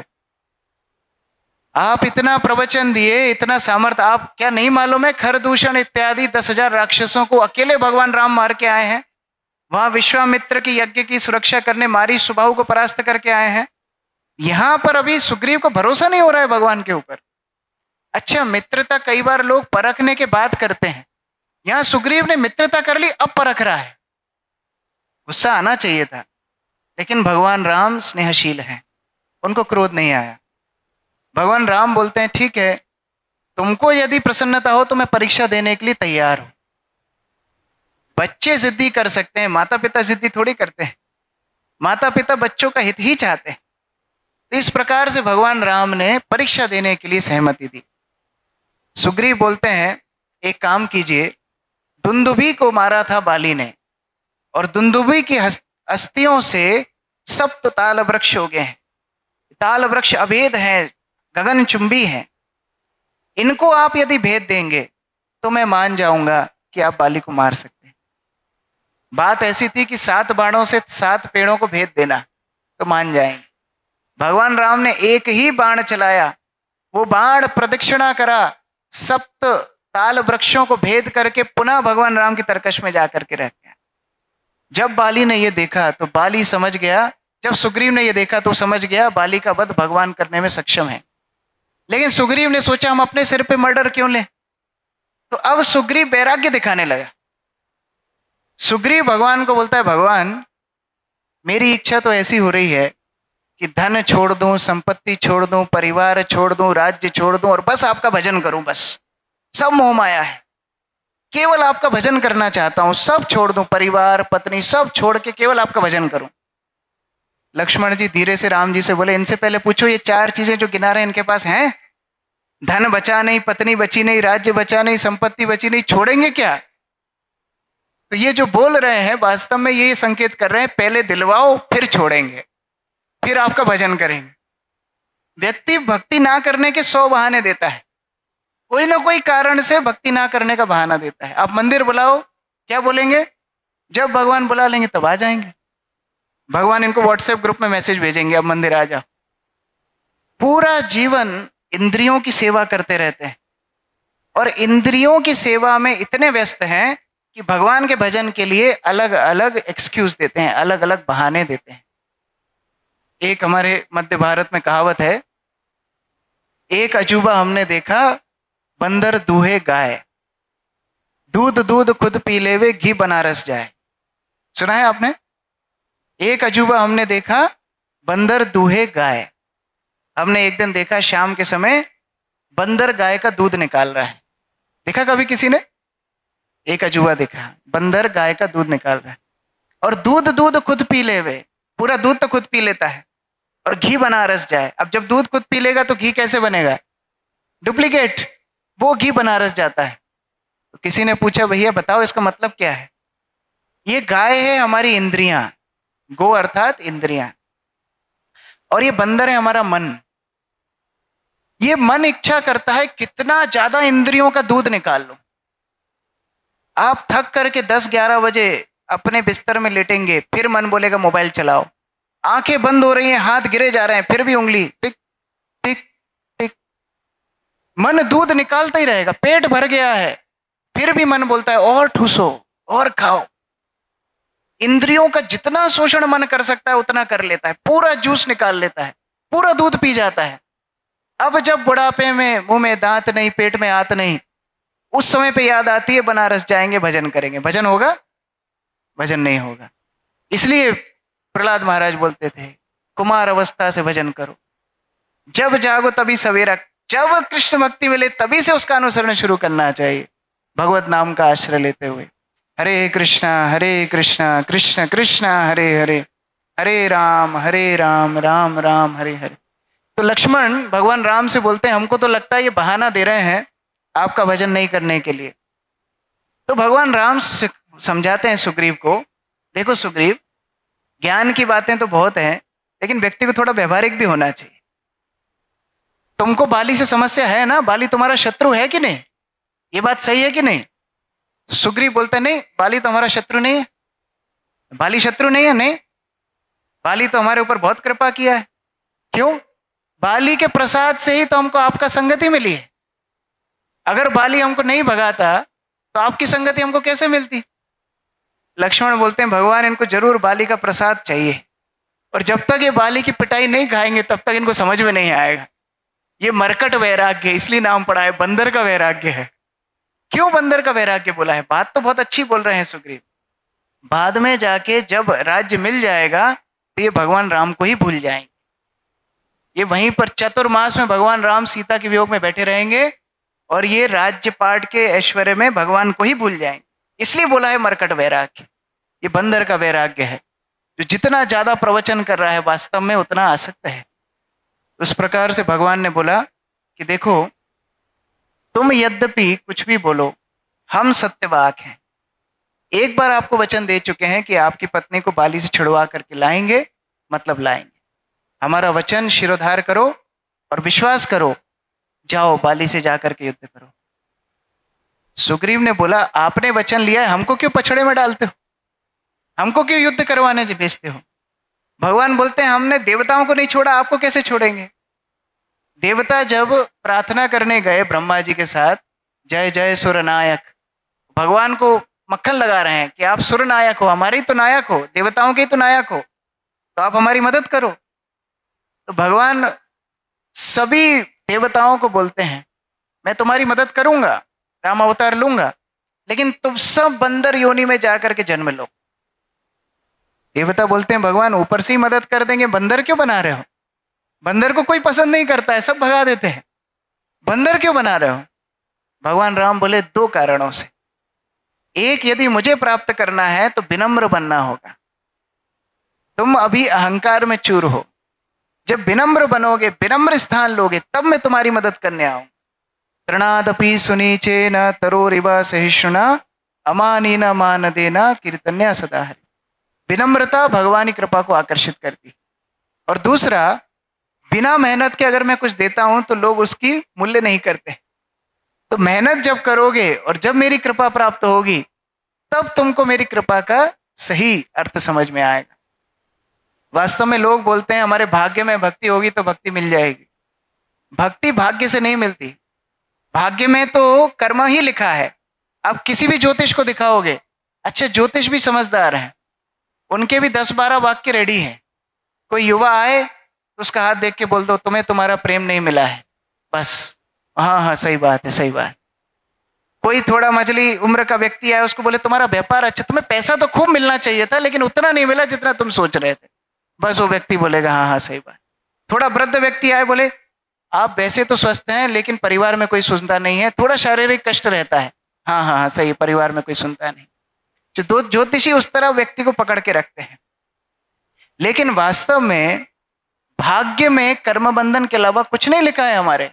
आप इतना प्रवचन दिए, इतना सामर्थ, आप क्या नहीं मालूम है खरदूषण इत्यादि 10,000 राक्षसों को अकेले भगवान राम मार के आए हैं। वहां विश्वामित्र के यज्ञ की सुरक्षा करने मारी सुबाहु को परास्त करके आए हैं। यहां पर अभी सुग्रीव को भरोसा नहीं हो रहा है भगवान के ऊपर। अच्छा, मित्रता कई बार लोग परखने के बाद करते हैं, यहां सुग्रीव ने मित्रता कर ली, अब परख रहा है। गुस्सा आना चाहिए था, लेकिन भगवान राम स्नेहशील हैं, उनको क्रोध नहीं आया। भगवान राम बोलते हैं ठीक है, तुमको यदि प्रसन्नता हो तो मैं परीक्षा देने के लिए तैयार हूं। बच्चे जिद्दी कर सकते हैं, माता पिता जिद्दी थोड़ी करते हैं। माता पिता बच्चों का हित ही चाहते हैं। तो इस प्रकार से भगवान राम ने परीक्षा देने के लिए सहमति दी। सुग्रीव बोलते हैं एक काम कीजिए, दुंदुभी को मारा था बाली ने, और दुंदुभी की अस्थियों से सप्त ताल वृक्ष हो गए हैं। ताल वृक्ष अभेद हैं, गगनचुंबी हैं। इनको आप यदि भेद देंगे तो मैं मान जाऊंगा कि आप बाली को मार सकते हैं। बात ऐसी थी कि 7 बाणों से 7 पेड़ों को भेद देना तो मान जाएंगे। भगवान राम ने एक ही बाण चलाया, वो बाण प्रदक्षिणा करा, सप्त ताल वृक्षों को भेद करके पुनः भगवान राम की तरकश में जाकर के रह गया। जब बाली ने ये देखा तो बाली समझ गया, जब सुग्रीव ने ये देखा तो समझ गया बाली का वध भगवान करने में सक्षम है। लेकिन सुग्रीव ने सोचा हम अपने सिर पे मर्डर क्यों लें, तो अब सुग्रीव वैराग्य दिखाने लगा। सुग्रीव भगवान को बोलता है, भगवान मेरी इच्छा तो ऐसी हो रही है कि धन छोड़ दूं, संपत्ति छोड़ दूं, परिवार छोड़ दूं, राज्य छोड़ दूं और बस आपका भजन करूं। बस सब मोह माया है, केवल आपका भजन करना चाहता हूं, सब छोड़ दूं, परिवार पत्नी सब छोड़ के केवल आपका भजन करूं। लक्ष्मण जी धीरे से राम जी से बोले, इनसे पहले पूछो ये 4 चीजें जो गिना रहे हैं इनके पास हैं? धन बचा नहीं, पत्नी बची नहीं, राज्य बचा नहीं, संपत्ति बची नहीं, छोड़ेंगे क्या? तो ये जो बोल रहे हैं वास्तव में ये संकेत कर रहे हैं पहले दिलवाओ फिर छोड़ेंगे, फिर आपका भजन करेंगे। व्यक्ति भक्ति ना करने के 100 बहाने देता है, कोई ना कोई कारण से भक्ति ना करने का बहाना देता है। आप मंदिर बुलाओ, क्या बोलेंगे? जब भगवान बुला लेंगे तब आ जाएंगे। भगवान इनको व्हाट्सएप ग्रुप में मैसेज भेजेंगे, अब मंदिर आ जाओ। पूरा जीवन इंद्रियों की सेवा करते रहते हैं और इंद्रियों की सेवा में इतने व्यस्त हैं कि भगवान के भजन के लिए अलग अलग एक्सक्यूज देते हैं, अलग अलग बहाने देते हैं। एक हमारे मध्य भारत में कहावत है, एक अजूबा हमने देखा, बंदर दूहे गाय, दूध दूध खुद पी लेवे, घी बनारस जाए। सुना है आपने? एक अजूबा हमने देखा, बंदर दूहे गाय। हमने एक दिन देखा शाम के समय बंदर गाय का दूध निकाल रहा है। देखा कभी किसी ने? एक अजूबा देखा, बंदर गाय का दूध निकाल रहा है और दूध दूध खुद पी लेवे, पूरा दूध तो खुद पी लेता है और घी बनारस जाए। अब जब दूध खुद पी लेगा तो घी कैसे बनेगा? डुप्लीकेट, वो घी बनारस जाता है। तो किसी ने पूछा, भैया बताओ इसका मतलब क्या है? ये गाय है हमारी इंद्रियां, गो अर्थात इंद्रियां, और ये बंदर है हमारा मन। ये मन इच्छा करता है कितना ज्यादा इंद्रियों का दूध निकाल लो। आप थक करके 10-11 बजे अपने बिस्तर में लेटेंगे, फिर मन बोलेगा मोबाइल चलाओ। आंखें बंद हो रही हैं, हाथ गिरे जा रहे हैं, फिर भी उंगली टिक टिक टिक, मन दूध निकालता ही रहेगा। पेट भर गया है, फिर भी मन बोलता है और ठूसो और खाओ। इंद्रियों का जितना शोषण मन कर सकता है उतना कर लेता है, पूरा जूस निकाल लेता है, पूरा दूध पी जाता है। अब जब बुढ़ापे में मुंह में दांत नहीं, पेट में आत नहीं, उस समय पे याद आती है बनारस जाएंगे, भजन करेंगे। भजन होगा? भजन नहीं होगा। इसलिए प्रहलाद महाराज बोलते थे, कुमार अवस्था से भजन करो, जब जागो तभी सवेरा। जब कृष्ण भक्ति मिले तभी से उसका अनुसरण शुरू करना चाहिए, भगवत नाम का आश्रय लेते हुए। हरे कृष्णा कृष्ण कृष्ण हरे हरे, हरे राम राम राम हरे हरे। तो लक्ष्मण भगवान राम से बोलते हैं, हमको तो लगता है ये बहाना दे रहे हैं आपका भजन नहीं करने के लिए। तो भगवान राम समझाते हैं सुग्रीव को, देखो सुग्रीव, ज्ञान की बातें तो बहुत हैं, लेकिन व्यक्ति को थोड़ा व्यवहारिक भी होना चाहिए। तुमको बाली से समस्या है ना? बाली तुम्हारा शत्रु है कि नहीं? ये बात सही है कि नहीं? सुग्रीव बोलता है, नहीं, बाली तो हमारा शत्रु नहीं है। बाली शत्रु नहीं है? नहीं, बाली तो हमारे ऊपर बहुत कृपा किया है। क्यों? बाली के प्रसाद से ही तो हमको आपका संगति मिली है। अगर बाली हमको नहीं भगाता तो आपकी संगति हमको कैसे मिलती? लक्ष्मण बोलते हैं, भगवान इनको जरूर बाली का प्रसाद चाहिए, और जब तक ये बाली की पिटाई नहीं खाएंगे तब तक इनको समझ में नहीं आएगा। ये मरकट वैराग्य, इसलिए नाम पड़ा है, बंदर का वैराग्य है। क्यों बंदर का वैराग्य बोला है? बात तो बहुत अच्छी बोल रहे हैं सुग्रीव। बाद में जाके जब राज्य मिल जाएगा तो ये भगवान राम को ही भूल जाएंगे। ये वहीं पर चतुर्मास में भगवान राम सीता के वियोग में बैठे रहेंगे और ये राज्य पाट के ऐश्वर्य में भगवान को ही भूल जाएंगे। इसलिए बोला है मरकट वैराग्य। ये बंदर का वैराग्य है, जो जितना ज्यादा प्रवचन कर रहा है वास्तव में उतना आसक्त है। उस प्रकार से भगवान ने बोला कि देखो, तुम यद्यपि कुछ भी बोलो, हम सत्यवाक हैं। एक बार आपको वचन दे चुके हैं कि आपकी पत्नी को बाली से छुड़वा करके लाएंगे, मतलब लाएंगे। हमारा वचन शिरोधार करो और विश्वास करो, जाओ बाली से जाकर के युद्ध करो। सुग्रीव ने बोला, आपने वचन लिया है, हमको क्यों पछड़े में डालते हो? हमको क्यों युद्ध करवाने भेजते हो? भगवान बोलते हैं, हमने देवताओं को नहीं छोड़ा, आपको कैसे छोड़ेंगे? देवता जब प्रार्थना करने गए ब्रह्मा जी के साथ, जय जय सुरनायक, भगवान को मक्खन लगा रहे हैं कि आप सुर नायक हो, हमारे ही तो नायक हो, देवताओं के ही तो नायक हो, तो आप हमारी मदद करो। तो भगवान सभी देवताओं को बोलते हैं मैं तुम्हारी मदद करूंगा, राम अवतार लूंगा, लेकिन तुम सब बंदर योनि में जाकर के जन्म लो। देवता बोलते हैं भगवान ऊपर से ही मदद कर देंगे, बंदर क्यों बना रहे हो? बंदर को कोई पसंद नहीं करता है, सब भगा देते हैं, बंदर क्यों बना रहे हो? भगवान राम बोले दो कारणों से। एक, यदि मुझे प्राप्त करना है तो विनम्र बनना होगा। तुम अभी अहंकार में चूर हो, जब विनम्र बनोगे, विनम्र स्थान लोगे, तब मैं तुम्हारी मदद करने आऊं। तृणादपि सुनीचे न तरोरिवा सहिष्णुना अमानी न मान देना कीर्तन्या सदा हरि। विनम्रता भगवान की कृपा को आकर्षित करती। और दूसरा, बिना मेहनत के अगर मैं कुछ देता हूं तो लोग उसकी मूल्य नहीं करते। तो मेहनत जब करोगे और जब मेरी कृपा प्राप्त होगी, तब तुमको मेरी कृपा का सही अर्थ समझ में आएगा। वास्तव में लोग बोलते हैं हमारे भाग्य में भक्ति होगी तो भक्ति मिल जाएगी। भक्ति भाग्य से नहीं मिलती, भाग्य में तो कर्म ही लिखा है। आप किसी भी ज्योतिष को दिखाओगे, अच्छा ज्योतिष भी समझदार हैं, उनके भी 10-12 वाक्य रेडी हैं। कोई युवा आए तो उसका हाथ देख के बोल दो तुम्हें तुम्हारा प्रेम नहीं मिला है, बस हाँ हाँ सही बात है, सही बात। कोई थोड़ा मझली उम्र का व्यक्ति आए, उसको बोले तुम्हारा व्यापार अच्छा, तुम्हें पैसा तो खूब मिलना चाहिए था लेकिन उतना नहीं मिला जितना तुम सोच रहे थे, बस वो व्यक्ति बोलेगा हाँ हाँ सही बात। थोड़ा वृद्ध व्यक्ति आए, बोले आप वैसे तो स्वस्थ हैं लेकिन परिवार में कोई सुनता नहीं है, थोड़ा शारीरिक कष्ट रहता है, हाँ हाँ हाँ सही, परिवार में कोई सुनता नहीं। जो दो ज्योतिषी उस तरह व्यक्ति को पकड़ के रखते हैं। लेकिन वास्तव में भाग्य में कर्म बंधन के अलावा कुछ नहीं लिखा है हमारे।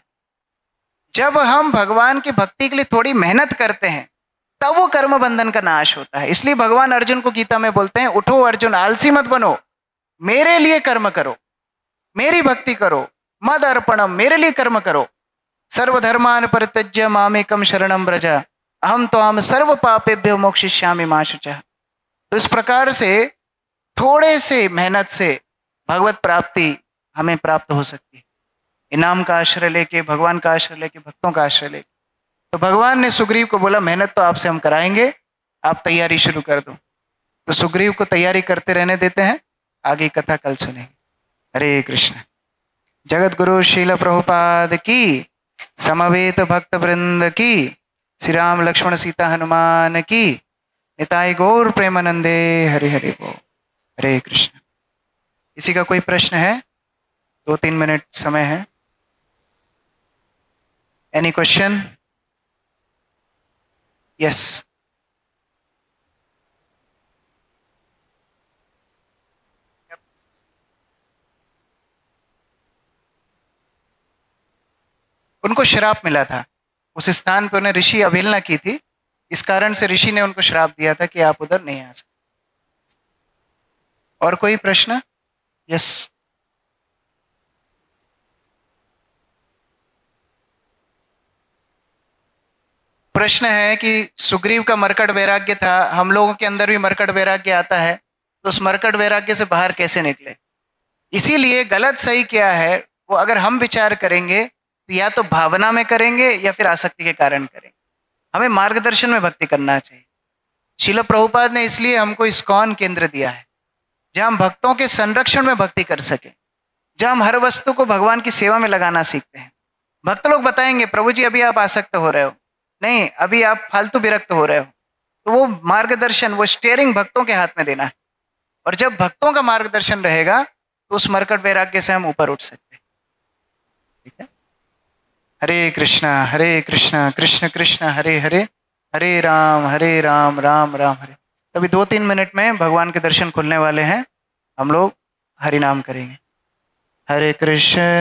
जब हम भगवान की भक्ति के लिए थोड़ी मेहनत करते हैं तब वो कर्म बंधन का नाश होता है। इसलिए भगवान अर्जुन को गीता में बोलते हैं उठो अर्जुन आलसी मत बनो, मेरे लिए कर्म करो, मेरी भक्ति करो, मद अर्पणम, मेरे लिए कर्म करो। सर्वधर्मान परित्यज्य मामेकम शरणम व्रज अहम त्वाम सर्व पापेभ्यो मोक्षयिष्यामि मा शुचः। तो इस प्रकार से थोड़े से मेहनत से भगवत प्राप्ति हमें प्राप्त हो सकती है। इनाम का आश्रय लेके, भगवान का आश्रय लेके, भक्तों का आश्रय लेके। तो भगवान ने सुग्रीव को बोला मेहनत तो आपसे हम कराएंगे, आप तैयारी शुरू कर दो। तो सुग्रीव को तैयारी करते रहने देते हैं, आगे कथा कल सुनेंगे। हरे कृष्ण। जगत गुरु शील प्रभुपाद की, समवेत भक्त वृंद की, श्री राम लक्ष्मण सीता हनुमान की, निताई गौर प्रेमानंदे। हरे हरे बोल। हरे कृष्ण। किसी का कोई प्रश्न है? 2-3 मिनट समय है। Any question? यस। उनको श्राप मिला था, उस स्थान पर उन्हें ऋषि अवहेलना की थी, इस कारण से ऋषि ने उनको श्राप दिया था कि आप उधर नहीं आ सकते। और कोई प्रश्न? यस। प्रश्न है कि सुग्रीव का मरकट वैराग्य था, हम लोगों के अंदर भी मरकट वैराग्य आता है, तो उस मरकट वैराग्य से बाहर कैसे निकले? इसीलिए गलत सही क्या है वो अगर हम विचार करेंगे तो या तो भावना में करेंगे या फिर आसक्ति के कारण करेंगे। हमें मार्गदर्शन में भक्ति करना चाहिए। श्रील प्रभुपाद ने इसलिए हमको इस्कॉन केंद्र दिया है, जहां हम भक्तों के संरक्षण में भक्ति कर सके, जहां हम हर वस्तु को भगवान की सेवा में लगाना सीखते हैं। भक्त लोग बताएंगे प्रभु जी अभी आप आसक्त हो रहे हो, नहीं अभी आप फालतू विरक्त हो रहे हो, तो वो मार्गदर्शन, वो स्टीयरिंग भक्तों के हाथ में देना है। और जब भक्तों का मार्गदर्शन रहेगा तो उस मरकट वैराग्य से हम ऊपर उठ सकते हैं। ठीक है। हरे कृष्णा कृष्ण कृष्ण हरे हरे, हरे राम राम राम हरे। अभी 2-3 मिनट में भगवान के दर्शन खुलने वाले हैं, हम लोग हरि नाम करेंगे। हरे कृष्ण।